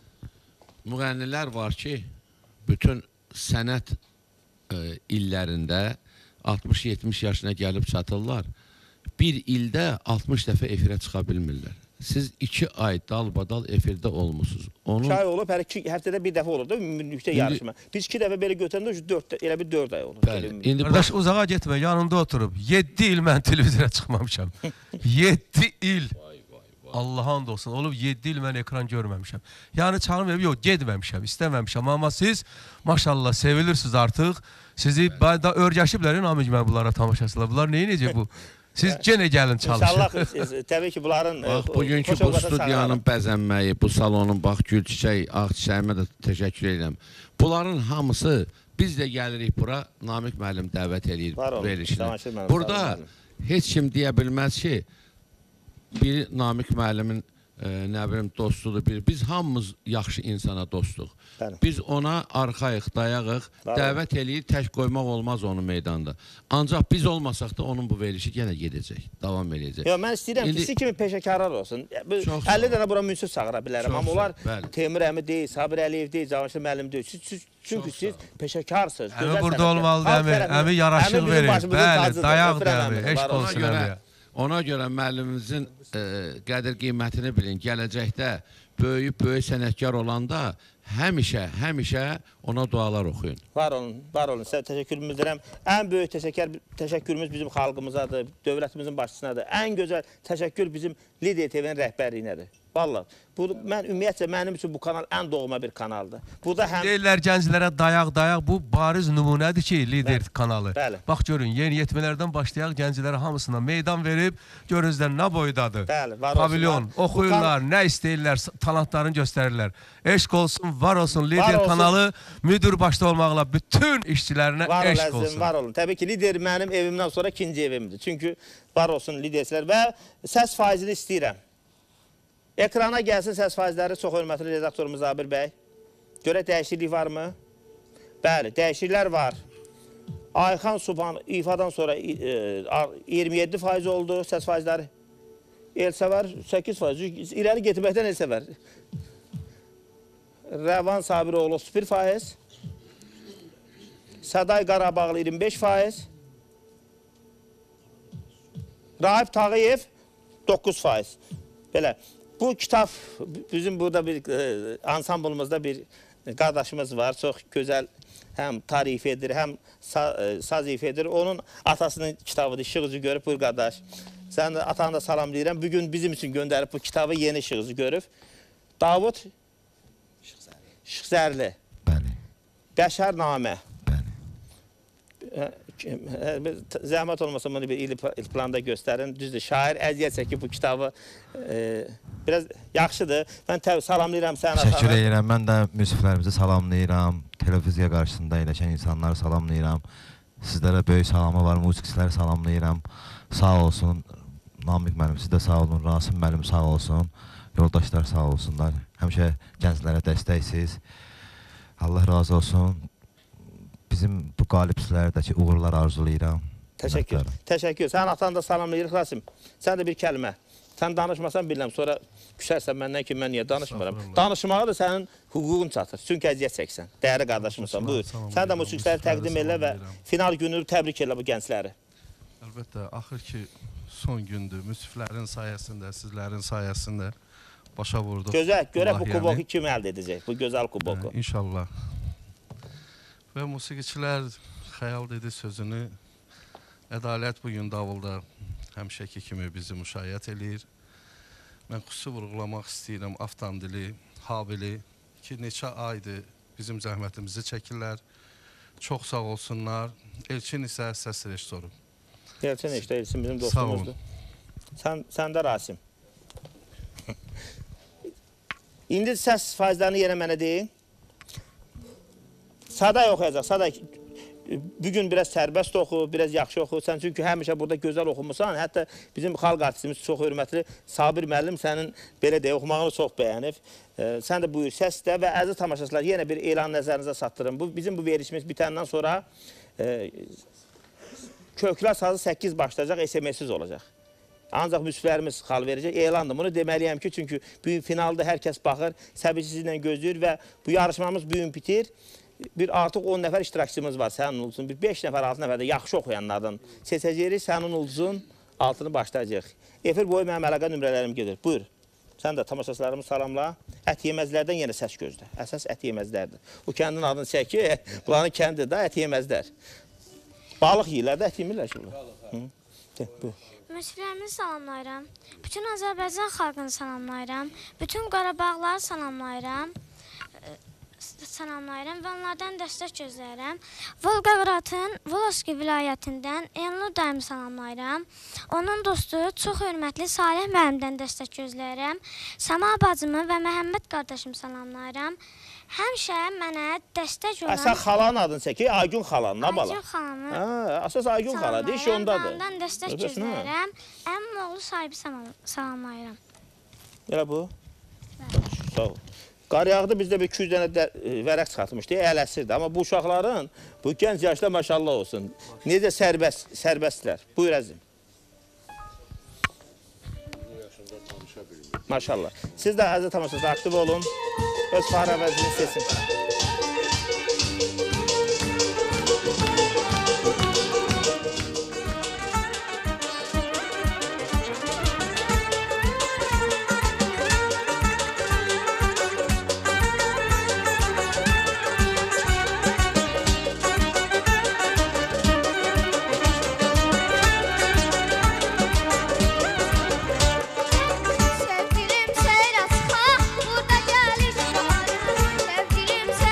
müğənnilər var ki, bütün sənət e, illərində altmış yetmiş yaşına gəlib çatırlar. Bir ildə altmış dəfə efirə çıxa bilmirlər. Siz iki ay dalbadal efirdə olmuşsunuz. Onun... İki ay olub, hər iki həftədə bir dəfə olur da, yüksək yarışma. Biz iki dəfə belə götürəndə elə bir dörd ay olur. Bəli. İndi qardaş, uzağa getmə, yanımda oturub. yeddi il mən televizora çıxmamışam. yeddi il. Allah and olsun, olub yeddi il mən ekran görməmişəm. Yəni çağırmayıb, yox, gedməmişəm, istəməmişəm. Amma siz, maşallah, sevilirsiniz artıq. Sizi da örgəşiblər, Namiq müəllim bunlara tamaşaçılar. Bunlar neyi necə bu? Siz yenə gəlin çalışın. İnşallah, təbii ki, bunların... Bax, bugünkü bu studiyanın bəzənməyi, bu salonun, bax, gül çiçək, ağ çiçəyimə də təşəkkür edirəm. Bunların hamısı, biz də gəlirik bura, Namiq müəllim dəvət edir verilişinə. Burada heç kim deyə bilməz ki, biri Namiq müəllimin, nə bilim, dostudur, biri. Biz hamımız yaxşı insana dostuq. Biz ona arxayıq, dayağıq, dəvət eləyir, tək qoymaq olmaz onu meydanda. Ancaq biz olmasaq da onun bu verilişi yenə gedəcək, davam edəcək. Yox, mən istəyirəm ki, siz kimi peşəkarlar olsun. əlli dənə bura münsif çağıra bilərəm, amma onlar Teymur əmi deyil, Sabir Əliyev deyil, Cavanşir müəllim deyil. Çünki siz peşəkarsınız. Əmi burada olmalıdır, əmi, əmi yaraşıq verir. Bəli, dayaqdır əmi, eşq olsun əmi. Ona görə müəllimimizin qədir qiymətini bilin. Gələcəkdə böyüyüb, böyük sənətkar olanda həmişə, həmişə ona dualar oxuyun. Var olun, var olun. Sizə təşəkkürümüz deyirəm. Ən böyük təşəkkürümüz bizim xalqımızadır, dövlətimizin başçısınadır. Ən gözəl təşəkkür bizim Lider T V-nin rəhbərliyinədir. Vallahi, mən ümumiyyətcə mənim üçün bu kanal ən doğma bir kanaldır. Deyirlər gənclərə dayaq, dayaq, bu bariz nümunədir ki, Lider kanalı. Bax görün, yeni yetmələrdən başlayaq gənclərə hamısına meydan verib, görürsünüzlər nə boydadır. Pavilyon, oxuyurlar, nə istəyirlər, talantlarını göstərirlər. Eşq olsun, var olsun, Lider kanalı müdür başda olmaqla bütün işçilərinə eşq olsun. Var olun, təbii ki, Lider mənim evimdən sonra ikinci evimdir. Çünki var olsun liderçilər və səs faizini istəyirəm. Ekrana gəlsin səs faizləri, çox hörmətli redaktorumuz Zabir bəy. Görək dəyişiklik varmı? Bəli, dəyişikliklər var. Ayxan Subhan ifadan sonra iyirmi yeddi faiz oldu səs faizləri. Elsəvər səkkiz faiz. İləri getirməkdən Elsəvər. Rəvan Sabiroğlu bir faiz. Səday Qarabağlı iyirmi beş faiz. Raif Tağıyev doqquz faiz. Belə. Bu kitab bizim burada bir e, ansamblımızda bir qardaşımız var. Çox gözəl həm tarif edir, həm sa, e, saz ifa edir. Onun atasının kitabıdır. İşığızı görüb bu qardaş. Sən də atanı da salamlayıram. Bugün bizim üçün göndərib bu kitabı yeni işığızı görüb. Davud Şıxzərli. Bəli. Bəşər Namə. Bəli. Zəhmət olmasa bunu bir il planda göstərin. Düzdür, şair əziyyət çəkib bu kitabı e, biraz yaxşıdır. Mən salamlayıram sən atana. Təşəkkür edirəm. Mən də müsiflərimizi salamlayıram. Televiziya qarşısında eləşən insanları salamlayıram. Sizlərə böyük salamı var. Musiqçiləri salamlayıram. Sağ olsun. Namiq müəllim, siz də sağ olun. Rasim müəllim sağ olsun. Yoldaşlar sağ olsunlar. Həmişə gənclərə dəstəksiz. Allah razı olsun. Bizim bu qalibçilərdəki uğurlar arzulayıram. Təşəkkür. Təşəkkür. Sən atanı da salamlayırıq Rasim. Sən də bir kəlmə. Sən danışmasan bilirəm, sonra küsərsən məndən ki, mən niyə danışmıram. Danışmağa da sənin hüququn çatır. Çünki əziyyət çəksən. Dəyərli qardaşımsan. Buyur. Sən də musiqiləri təqdim elə və final günü təbrik elə bu gəncləri. Əlbəttə, axır ki, son gündür. Müsiflərin sayəsində, sizlərin sayəsində başa vurduq. Gözəl, görək bu kuboku kim əldə edəcək? Bu gözəl kuboku. İnşallah. Və musiqiçilər xəyal dedi sözünü. Ədalət bugün davulda həmişəki kimi bizi müşayiət eləyir. Mən xüsusi vurğulamaq istəyirəm Avtandili, Habili ki, neçə aydır bizim zəhmətimizi çəkirlər. Çox sağ olsunlar. Elçin isə səs rejissoru. Elçin işte, Elçin bizim dostumuzdur. Sən, sən də Rasim. İndi səs faizlərini yenə mənə deyin. Saday oxuyacaq, Saday. Bugün biraz sərbəst oxu, biraz yaxşı oxu. Sən çünki həmişə burada gözəl oxumusan. Hətta bizim xalq artistimiz çox hörmətli Sabir müəllim sənin belə deyə oxumağını çox bəyənib. E, sən də buyur səsdə və əziz tamaşaçılar yenə bir elan nəzərinizə satdırın. Bu, bizim bu verişimiz bitəndən sonra e, köklər sazı səkkiz başlayacaq, S M S-siz olacaq. Ancaq müsiflərimiz xal verəcək. Elandır. Bunu deməliyəm ki, çünki bugün finalda hər kəs baxır, səbirsizliklə gözləyir və bu yarışmamız bugün bitir. Bir artıq on nəfər iştirakçımız var, sənin ulduzun. Bir beş nəfər, altı nəfər də yaxşı oxuyanlardan seçəcəyik, sənin ulduzun altını başlayacaq. Efir boyu mənim əlaqə nömrələrim gedir. Buyur. Sən də tamaşaçılarımı salamla. Ət yeməzlərdən yenə səs gözlə. Əsas ət yeməzlərdir. O kəndin adını çək ki, buranın kəndidir də ət yeməzlər. Balıq yiyirlər də ət yemirlər ki. Müsiflərimizi salamlayıram. Bütün Azərbaycan xalqını salamlayıram. Bütün Qarabağları salamlayıram. Salamlayıram və onlardan dəstək gözləyirəm. Volqaqratın Voloski vilayətindən Elnur dayımı salamlayıram. Onun dostu çox hörmətli Salih müəllimdən dəstək gözləyirəm. Səma bacımı və Məhəmməd qardaşımı salamlayıram. Həmişə mənə dəstək olan... Sən xalanın adını çək ki, Aygün xalan, nə bala? Aygün xalanı. Əsas Aygün xala, deyiş ondadır. Ondan dəstək gözləyirəm. Əmim oğlu sahibi salamlayıram. Elə bu? Sağ ol. Qar yağdı, bizdə bir iki yüz dənə vərəq çıxartmışdı, ələsirdi. Amma bu uşaqların, bu gənc yaşda maşallah olsun. Necə sərbəst, sərbəstlər. Buyur əzim. Maşallah. Siz də əziz tamaşaçılar aktiv olun. Öz fahri əvəzini seçin. Sevgilim seyr açxa, burada gəlir şaharım. Sevgilim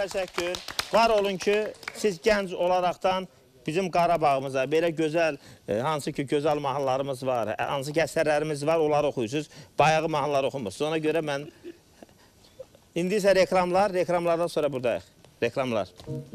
təşəkkür. Var olun ki, siz gənc olaraqdan bizim Qarabağımıza belə gözəl, e, hansı ki gözəl mahnılarımız var, hansı ki əsərlərimiz var, onları oxuyursunuz. Bayağı mahnılar oxumursunuz. Ona görə mən... İndi isə reklamlar, reklamlardan sonra buradayıq. Reklamlar.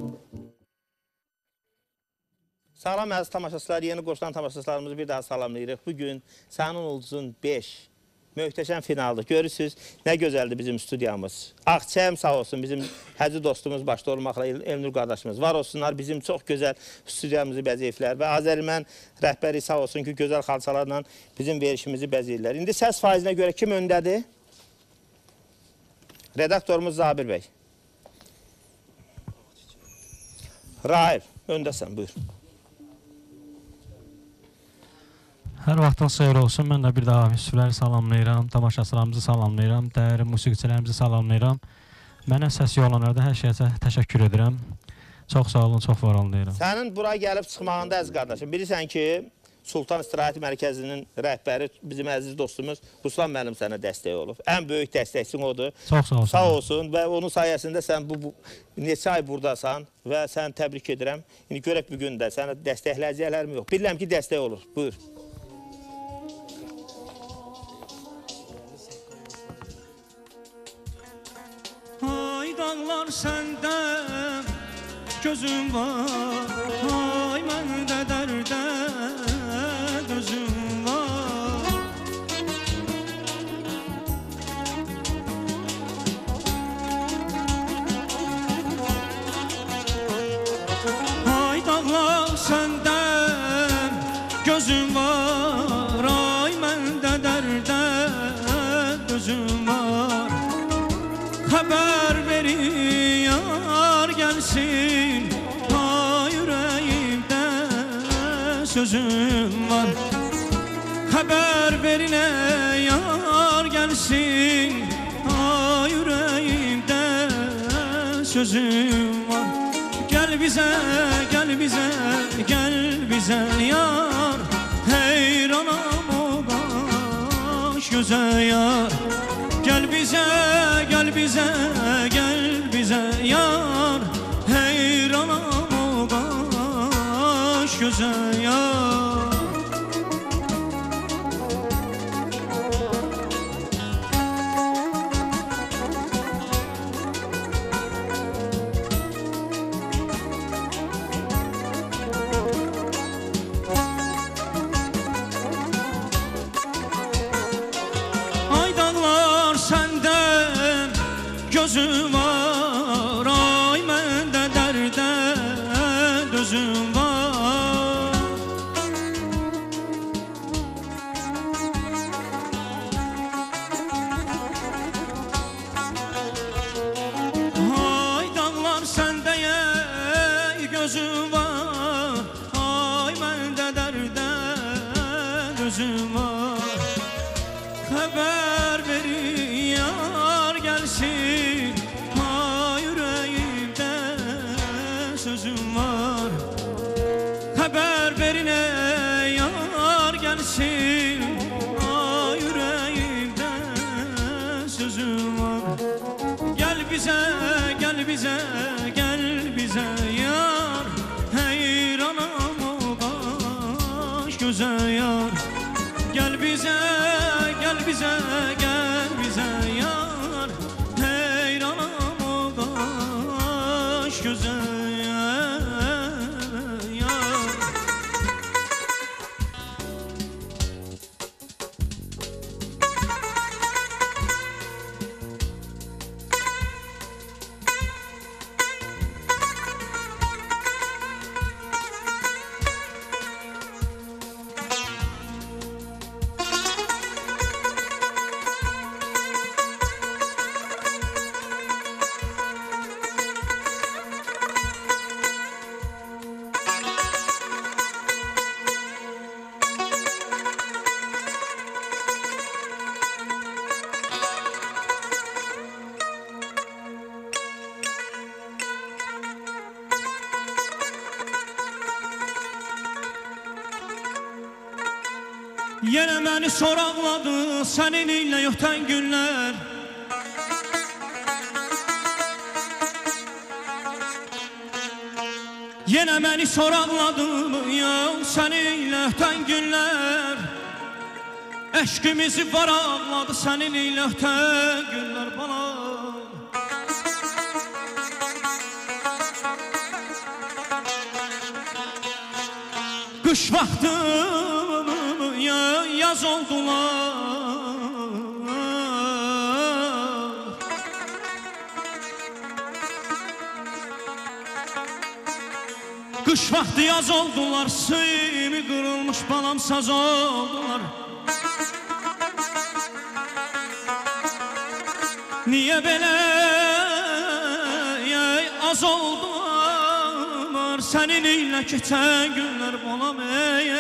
Salam əziz tamaşaçılar, yeni qoşulan tamaşaçılarımızı bir daha salamlayırıq. Bugün Sənin Ulduzun beş möhtəşəm finaldır. Görürsünüz, nə gözəldir bizim studiyamız. Ağçəyəm sağ olsun, bizim həzi dostumuz başda olmaqla Elnur qardaşımız var olsunlar. Bizim çox gözəl studiyamızı bəzəyiflər və Azərmən rəhbəri sağ olsun ki, gözəl xalçalarla bizim verişimizi bəzəyirlər. İndi səs faizinə görə kim öndədir? Redaktorumuz Zabir bəy. Raif, öndəsən, buyur. Hər vaxtın xeyir olsun. Mən də bir daha müsifləri salamlayıram, tamaşaçılarımızı salamlayıram, dəyərli musiqiçilərimizi salamlayıram. Mənə səs yollanlarda hər şeyə təşəkkür edirəm. Çox sağ olun, çox var olun deyirəm. Sənin bura gəlib çıxmağında əziz qardaşım, bilirsən ki, Sultan İstirahət Mərkəzinin rəhbəri, bizim əziz dostumuz Ruslan müəllim sənə dəstək olub. Ən böyük dəstəkçin odur. Çox sağ olsun. Sağ olsun və onun sayəsində sən bu, bu neçə ay buradasan və səni təbrik edirəm. İndi görək bugün də sənə dəstəkləyəcəklərim yox. Bilirəm ki, dəstək olur. Buyur. Ay dağlar səndə gözüm var, ay məndə dərdə gözüm var. Ay dağlar səndə gözüm var, ay məndə dərdə gözüm var. Xəbər verin yar gəlsin, ay ürəyimdə sözüm var. Xəbər verin yar gəlsin, ay ürəyimdə sözüm var. Gəl bizə, gəl bizə, gəl bizə yar, heyranam o baş gözə yar. Gəl bizə, gəl bizə, gəl bizə yar, heyranam o qaş gözə yar. Gözüm var, ay məndə dərdə dözüm var. Ay dağlar səndə gözüm var, ay məndə dərdə dözüm var. Xəbər verin yar gəlsin, ay ürəyimdə sözüm var. Xəbər verin yar gəlsin, ay ürəyimdə sözüm var. Gəl bizə, gəl bizə, gəl bizə yar, heyranam o baş gözə yar. Gəl bizə, gəl bizə, gəl bizə yar, heyranam o qaş gözə yar. Yenə məni soraqladı səninlə yoxdan günlər. Yenə məni soraqladım ya səninlə ötən günlər Eşqimizi varaqladı səninlə ötən günlər bana Qış vaxtı ya yaz oldular Qış vaxtı yaz oldular, suyimi qırılmış balam saz oldular Niyə belə az oldular, səninlə keçən günlər balam ey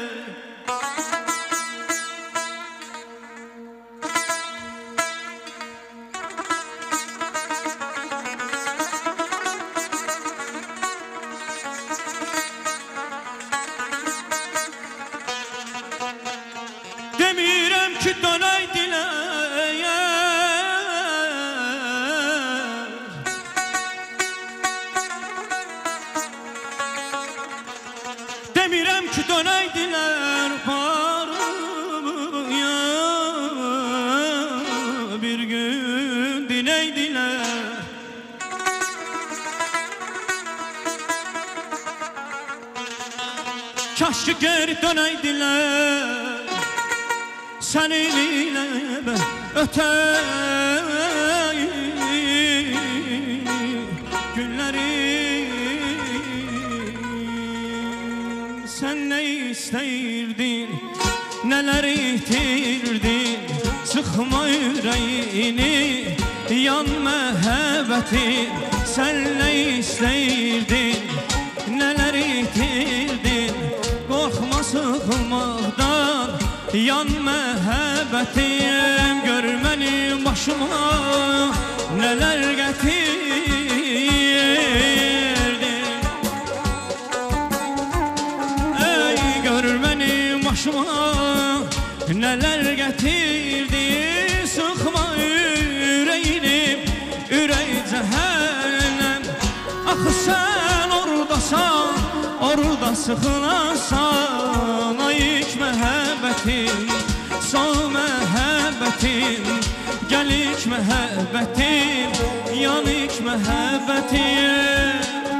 Demirəm ki dönək diləyər Demirəm ki dönək dilər barıya Bir gün dinək dilər Kaş ki geri dönək dilər Səninlə ötən günlərim Sən nə istəyirdin, nələr itirdin Sıxma ürəyini, yan məhəbbətin Sən nə istəyirdin, nələr itirdin Qorxma sıxılmaqdan Yan məhəbbətim gör mənim başıma Nələr gətirdin Ey gör mənim başıma Nələr gətirdin Sıxma ürəyini Ürək cəhənnəm Axı sən oradasan Orada sıxılasan Ay ilk məhəbbətim Son məhəbbətim Gəl ilk məhəbbətim Yan ilk məhəbbətim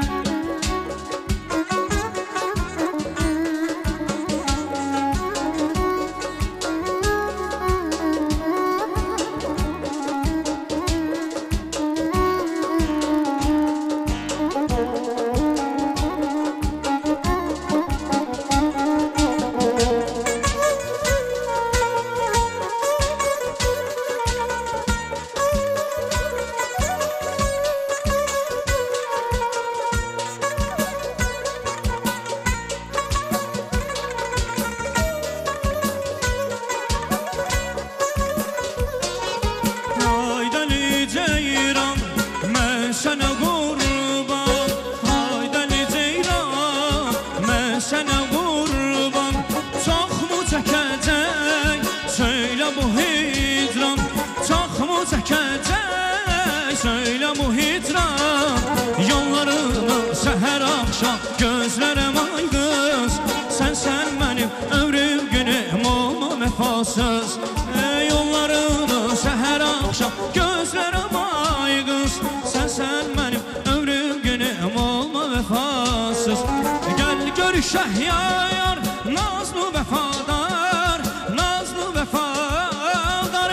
Söylə bu hicran Yollarını səhər axşam Gözlərəm ay qız Sən sən mənim ömrüm günüm Olma vəfasız Yollarını səhər axşam Gözlərəm ay qız Sən sən mənim ömrüm günüm Olma vəfasız Gəl görüşək yar Nazlı vəfadar Nazlı vəfadar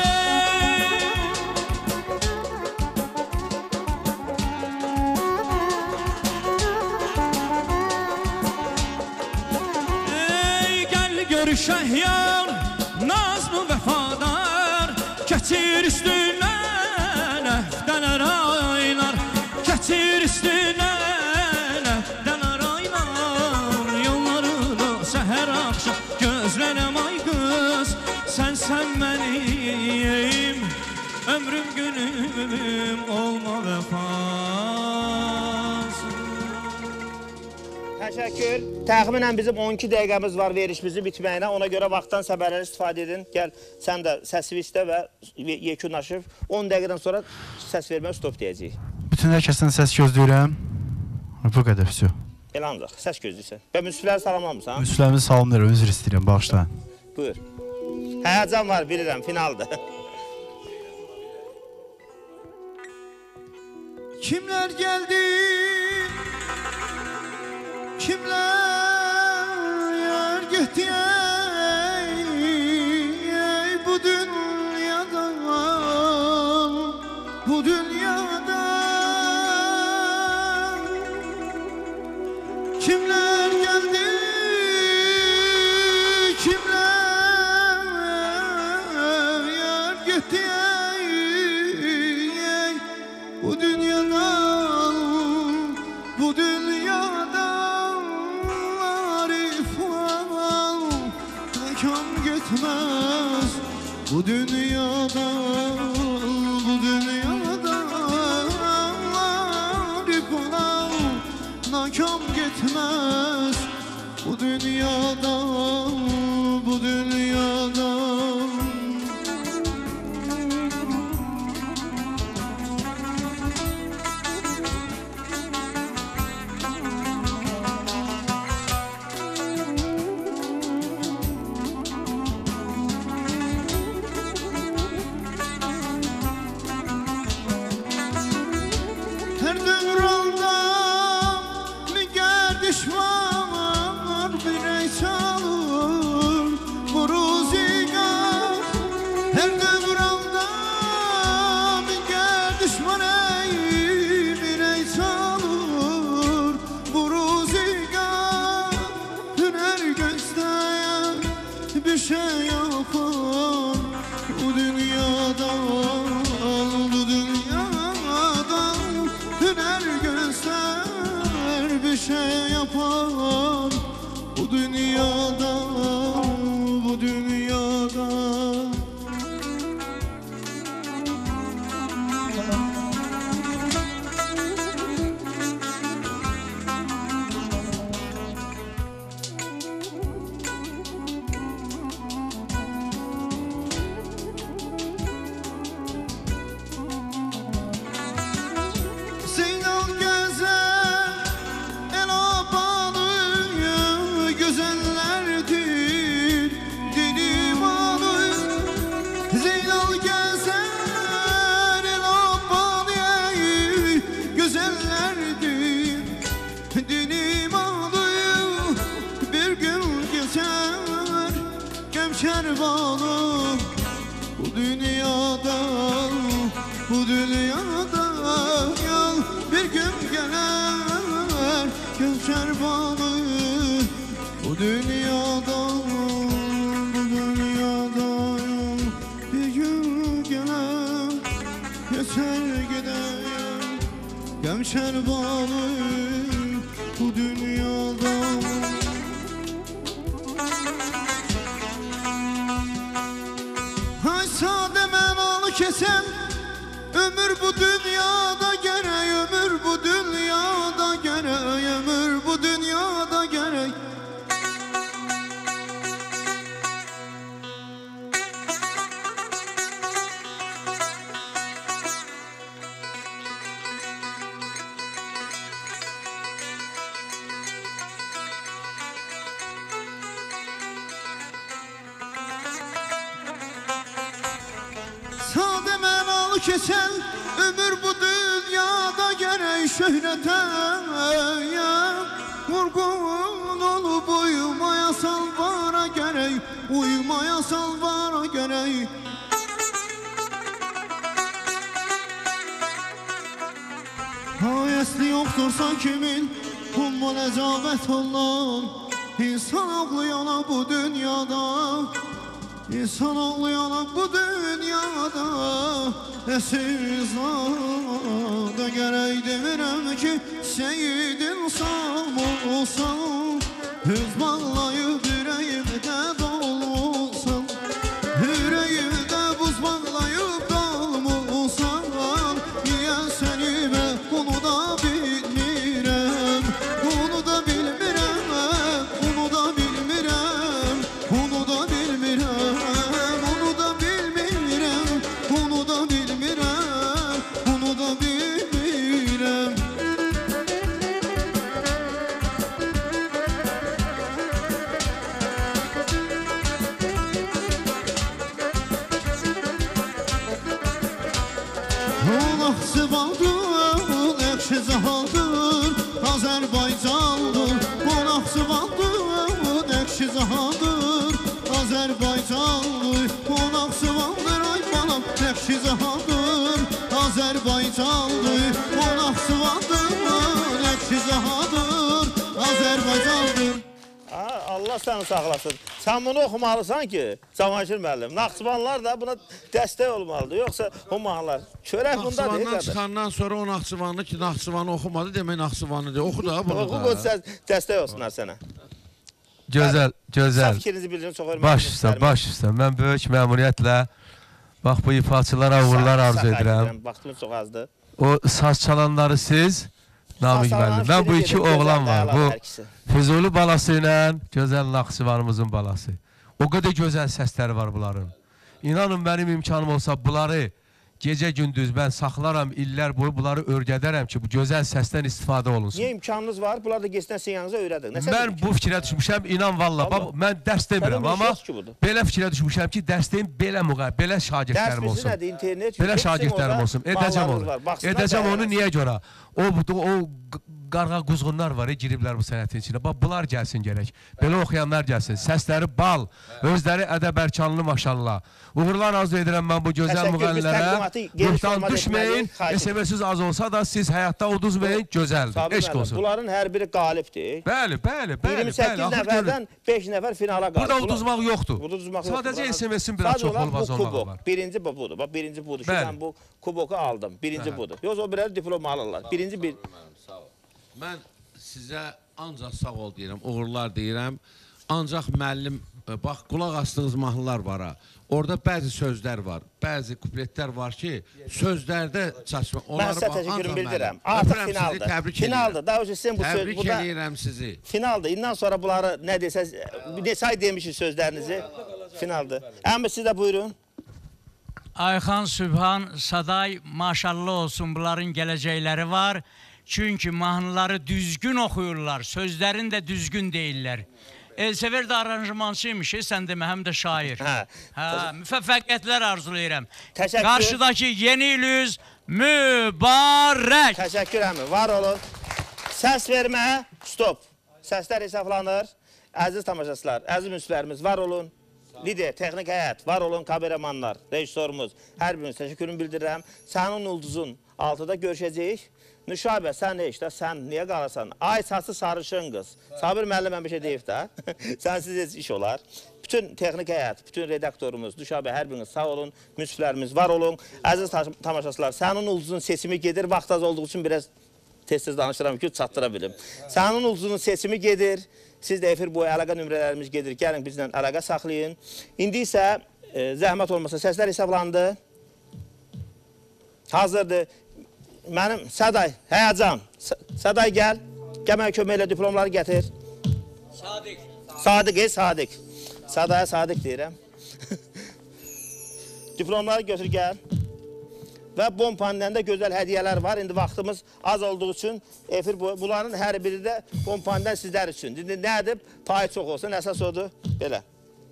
Şəhyar, nazlı vəfadar Keçir üstündən əhdələr aylar Keçir üstündən əhdələr aylar Yollarını səhər axşam gözlərəm ay qız Sən sən mənim ömrüm günüm Olma vəfasız Təşəkkür. Təxminən bizim on iki dəqiqəmiz var verişimizin bitməyinə. Ona görə vaxtdan səbərləri istifadə edin. Gəl, sən də səsini istə və yekunlaşıb on dəqiqədən sonra səs vermək stop deyəcəyik. Bütün hər kəsdən səs gözləyirəm. Bu qədər, vəsə. Elə ancaq, səs gözləyirsən. Və müsifləri salamlamırsan? Müsiflərimizi salamlayıram, üzr istəyirəm, bağışlayın. Buyur. Həyəcan var, bilirəm, finaldır. Kimler geldi, kimler gitti ey, ey bu dünyadan, bu dünyadan. Kimler geldi, kimler gitti ey, ey bu dünyadan, bu dünyadan arif al, mekan gitmez. Bu dünyadan, bu dünyadan arif al, mekan gitmez. Bu dünyadan, bu dünyadan. Her dövranda bir gerdiş var, bir ey çalır bu ruzigar. Her dövranda bir gerdiş var ey, bir ey çalır bu ruzigar. Hüner göster bir şey yapar bu dünyadan, bu dünyadan. Hüner göster bir şey yapar bu dünyadan, bu dünyadan. Zeynal gezer, el abanı güzellerdir dilim alı. Zeynal gezer, el abanı güzellerdir dilim alı. Bir gün geçer gemşer bağlı bu dünyadan, bu dünyadan. Bir gün gelir göçer bağlı bu dünyadan, bu dünyadan. Bir gün gelir geçer gider göçer bağlı bu dünyadan. Hay sade menalı kesen ömür bu dünyada gerek, ömür bu dünyada gerek, ömür bu dünyada gerek. Sade menalı kesen ömür bu dünyada gerek, şöhrete ya vurgun olup uymaya salvara gerek, uymaya salvara gerek. Hayesli yoktursa kimin umma necabet olan, insan ağlayana bu dünyada, İnsan ağlayana bu dünyada esir zada gerek. Demirəm ki seyyidin sağ olsan, hüz bağlayıp yüreğimde dolsan, yüreğimde buz bağlayıp dolsan. Niye seni ben bunu da bilmirəm, bunu da bilmirəm, bunu da bilmirəm, bunu da bilmirəm. O Naxçıvandır, ekşi zahadır, Azərbaycandır. O Naxçıvandır, ekşi zahadır, Azərbaycandır. O Naxçıvandır, ay balam, ekşi zahadır, Azərbaycandır. O Naxçıvandır, ekşi zahadır, Azərbaycandır. Allah səni saxlasın. Sən bunu oxumalısan ki, Cavanşir müəllim. Naxçıvanlar da buna dəstək olmalıdır. Yoxsa o mahnılar. Çörək bunda deyil. Naxçıvandan çıxandan sonra o Naxçıvanlı ki, Naxçıvanı oxumadı demək Naxçıvanı deyil. Oxu da bunu da. Oxu qoy dəstək olsunlar sənə. Gözəl, gözəl. Fikrinizi bildirin, çox hörmətli. Baş üstə, baş üstə. Mən böyük məmnuniyyətlə bax bu ifaçılara uğurlar arzu edirəm. Vaxtımız çox azdır. O saz çalanları siz, Namik müəllim. Mən bu iki oğlan var. Bu Füzuli balası ilə gözəl Naxçıvanımızın balası. O qədər gözəl səsləri var bunların. İnanın mənim imkanım olsa bunları gecə-gündüz mən saxlaram, illər boyu bunları örgədərəm ki, bu gözəl səsdən istifadə olunsun. Niyə imkanınız var? Bunlar da geçdən sizin yanınıza öyrədin. Mən bu fikrə düşmüşəm, inan valla. Mən dərs demirəm, amma belə fikrə düşmüşəm ki, dərsdəyim belə müqayib, belə şagirdlərim olsun. Dərs bizi nədir? İnternet. Belə şagirdlərim olsun. Edəcəm onu. Edəcəm onu niyə görə? O qarğa quzğunlar var, giriblər bu sənətin içində. Bax, bunlar gəlsin gərək. Belə oxuyanlar gəlsin. Səsləri bal, özləri ədəbərkanlı maşallah. Uğurlar arzu edirəm mən bu gözəl müğənnilərə. Ruhdan düşməyin, S M S-siz az olsa da siz həyatda uduzmayın, gözəldir. Eşq olsun. Bunların hər biri qalibdir. Bəli, bəli, bəli. iyirmi səkkiz nəfərdən beş nəfər finala qalıb. Burada uduzmaq yoxdur. Sadəcə S M S-in biraz çox olmaz olmağı var. Birinci budur. Bax, birinci budur. Ki, mən bu kuboku aldım. Birinci budur. Yoxsa o birər diplom alırlar. Birinci bir... Mən sizə ancaq sağ ol deyirəm, uğurlar deyirəm. Ancaq müəllim, bax, qulaq astığınız mahnılar var ha. Orada bəzi sözlər var, bəzi kupletlər var ki, sözlərdə çaşma. Mən sizə təşəkkürümü bildirəm. Artıq finaldır. Təbrik finaldır. Daha önce sizin bu söz... Təbrik edirəm sizi. Finaldır. İndən sonra bunları nə desəz, neçə ay demişsiniz sözlərinizi? Finaldır. Əmr siz də buyurun. Ayxan, Sübhan, Saday, maşallah olsun, bunların gələcəkləri var. Çünki mahnıları düzgün oxuyurlar, sözlərin də düzgün deyirlər. Elsəvər də aranjmansıymış, sən demə, həm də şair. Müvəffəqiyyətlər arzulayıram. Qarşıdakı yeni ilüz mübarək. Təşəkkür əmi, var olun. Səs vermə, stop. Səslər hesablanır. Əziz tamaşaçılar, əziz müsiflərimiz, var olun. Lider, texnik həyət, var olun, kameramanlar, rejissorumuz, hər biriniz təşəkkürümü bildirirəm. Sənin ulduzun altıda görüşəcəyik. Nüşabə, sən ne işdə, sən niyə qalarsan? Ay saçı sarışın qız. Sabir müəllim mən bir şey deyib də. Sənsiz iş olar. Bütün texnik həyat, bütün redaktorumuz, Nüşabə, hər biriniz sağ olun, müsiflərimiz var olun. Əziz tamaşaçılar, sənin ulduzun seçimi gedir. Vaxt az olduğu üçün biraz tez-tez danışıram ki, çatdıra bilim. Sənin ulduzun seçimi gedir. Siz də efir boyu əlaqə nömrələrimiz gedir. Gəlin bizlə əlaqə saxlayın. İndi isə e, zəhmət olmasa səslər hesablandı. Hazırdır. Mənim Səday, həyəcan. Səday gəl. Gəl mənə kömək elə diplomları gətir. Sadiq. Sadiq, ey Sadiq. Sədaya Sadiq deyirəm. Diplomları götür gəl. Və Bompandi'dən də gözəl hədiyyələr var. İndi vaxtımız az olduğu üçün efir bunların hər biri də Bompandi'dən sizlər üçün. İndi nə edib? Payı çox olsun. Əsas odur. Belə.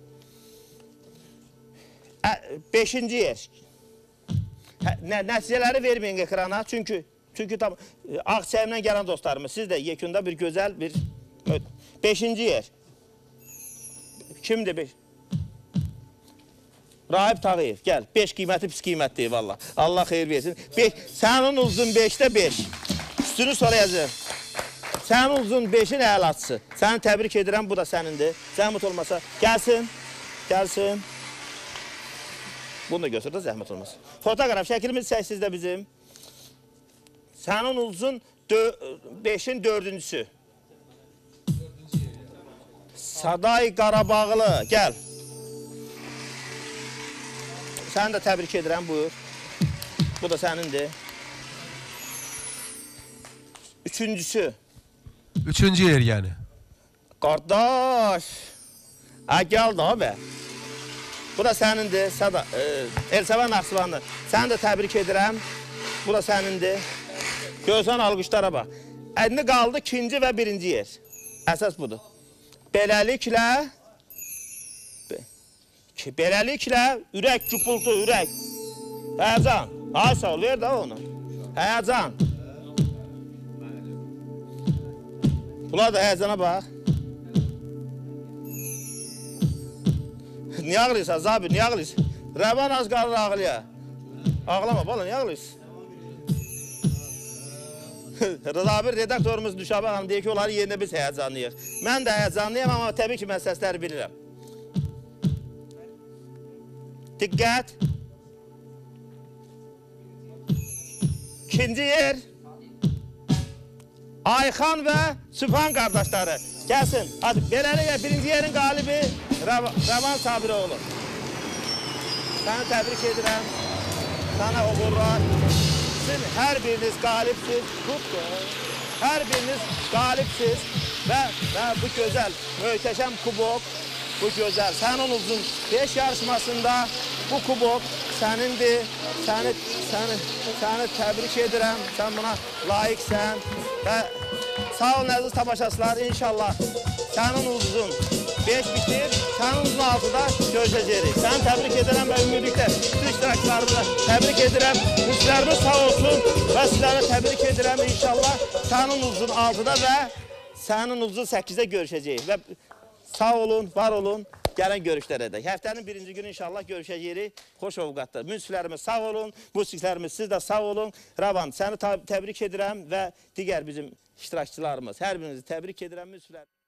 Beşinci yer. Nəticələri verməyin ekrana. Çünki çünki tam Ağçayımdan gələn dostlarımız, siz də yekunda bir gözəl bir beşinci yer. Kimdir beş? Rahib Tağıyev, gəl. Beş qiyməti pis qiymətdir valla. Allah xeyir versin. Sənin uzun beşdə beş. Üstünü sonra yazır. Sənin uzun beşin əlaçısı. Səni təbrik edirəm, bu da sənindir. Zəhmət olmasa gəlsin. Gəlsin. Bunu da götür də zəhmət olmaz. Fotoqraf, şəklimiz səssizdə bizim. Sənin uzun beşin dördüncüsü. Saday Qarabağlı, gəl. Səni də təbrik edirəm, buyur. Bu da sənindir. Üçüncüsü. Üçüncü yer yəni. Qardaş. Hə, gəl daha bə. Bu da sənindir, Elsəvən Naxçıvanlı. Səni də təbrik edirəm. Bu da sənindir. Görsən alqışlara bax. Əlini qaldı ikinci və birinci yer. Əsas budur. Beləliklə, beləliklə ürək cüpultu, ürək. Həyəcan. Ay sağ ol, ver də onu. Həyəcan. Bunlar da həyəcana bax. Niyə ağlıysan Zabir, niyə ağlıysan? Rəvan az qalır ağlıya. Ağlama bala, niyə ağlıysan? Zabir redaktorumuz Nüşabə xanım deyir ki, onların yerində biz həyəcanlıyıq. Mən də həyəcanlıyım, amma təbii ki, mən səsləri bilirəm. Diqqət. İkinci yer Ayxan və Sübhan qardaşları. Gəlsin. Hadi beləliklə birinci yerin qalibi Rəvan Sabiroğlu. Səni təbrik edirəm. Sənə uğurlar. Siz hər biriniz qalibsiz. Hər biriniz qalibsiz və, və bu gözəl, möhtəşəm kubok, bu gözəl. Sənin uzun beş yarışmasında bu kubok sənindir. Səni, səni, səni təbrik edirəm. Sən buna layiqsən. Və sağ olun əziz tamaşaçılar. İnşallah sənin uzun beş bitir, sənin uzun altıda görüşəcəyik. Səni təbrik edirəm və ümumiliklə bütün iştirakçılarımıza təbrik edirəm. Müziklərimiz sağ olsun və sizlərə təbrik edirəm. İnşallah sənin uzun altıda və sənin uzun səkkizdə görüşəcəyik. Və sağ olun, var olun. Gələn görüşlərə də. Həftənin birinci günü inşallah görüşəcəyik. Xoş ovqatda. Müziklərimiz sağ olun, musiklərimiz siz də sağ olun. Ravan, səni təbrik edirəm və digər bizim iştirakçılarımız. Hər birinizi təbrik edirəm. Müziklər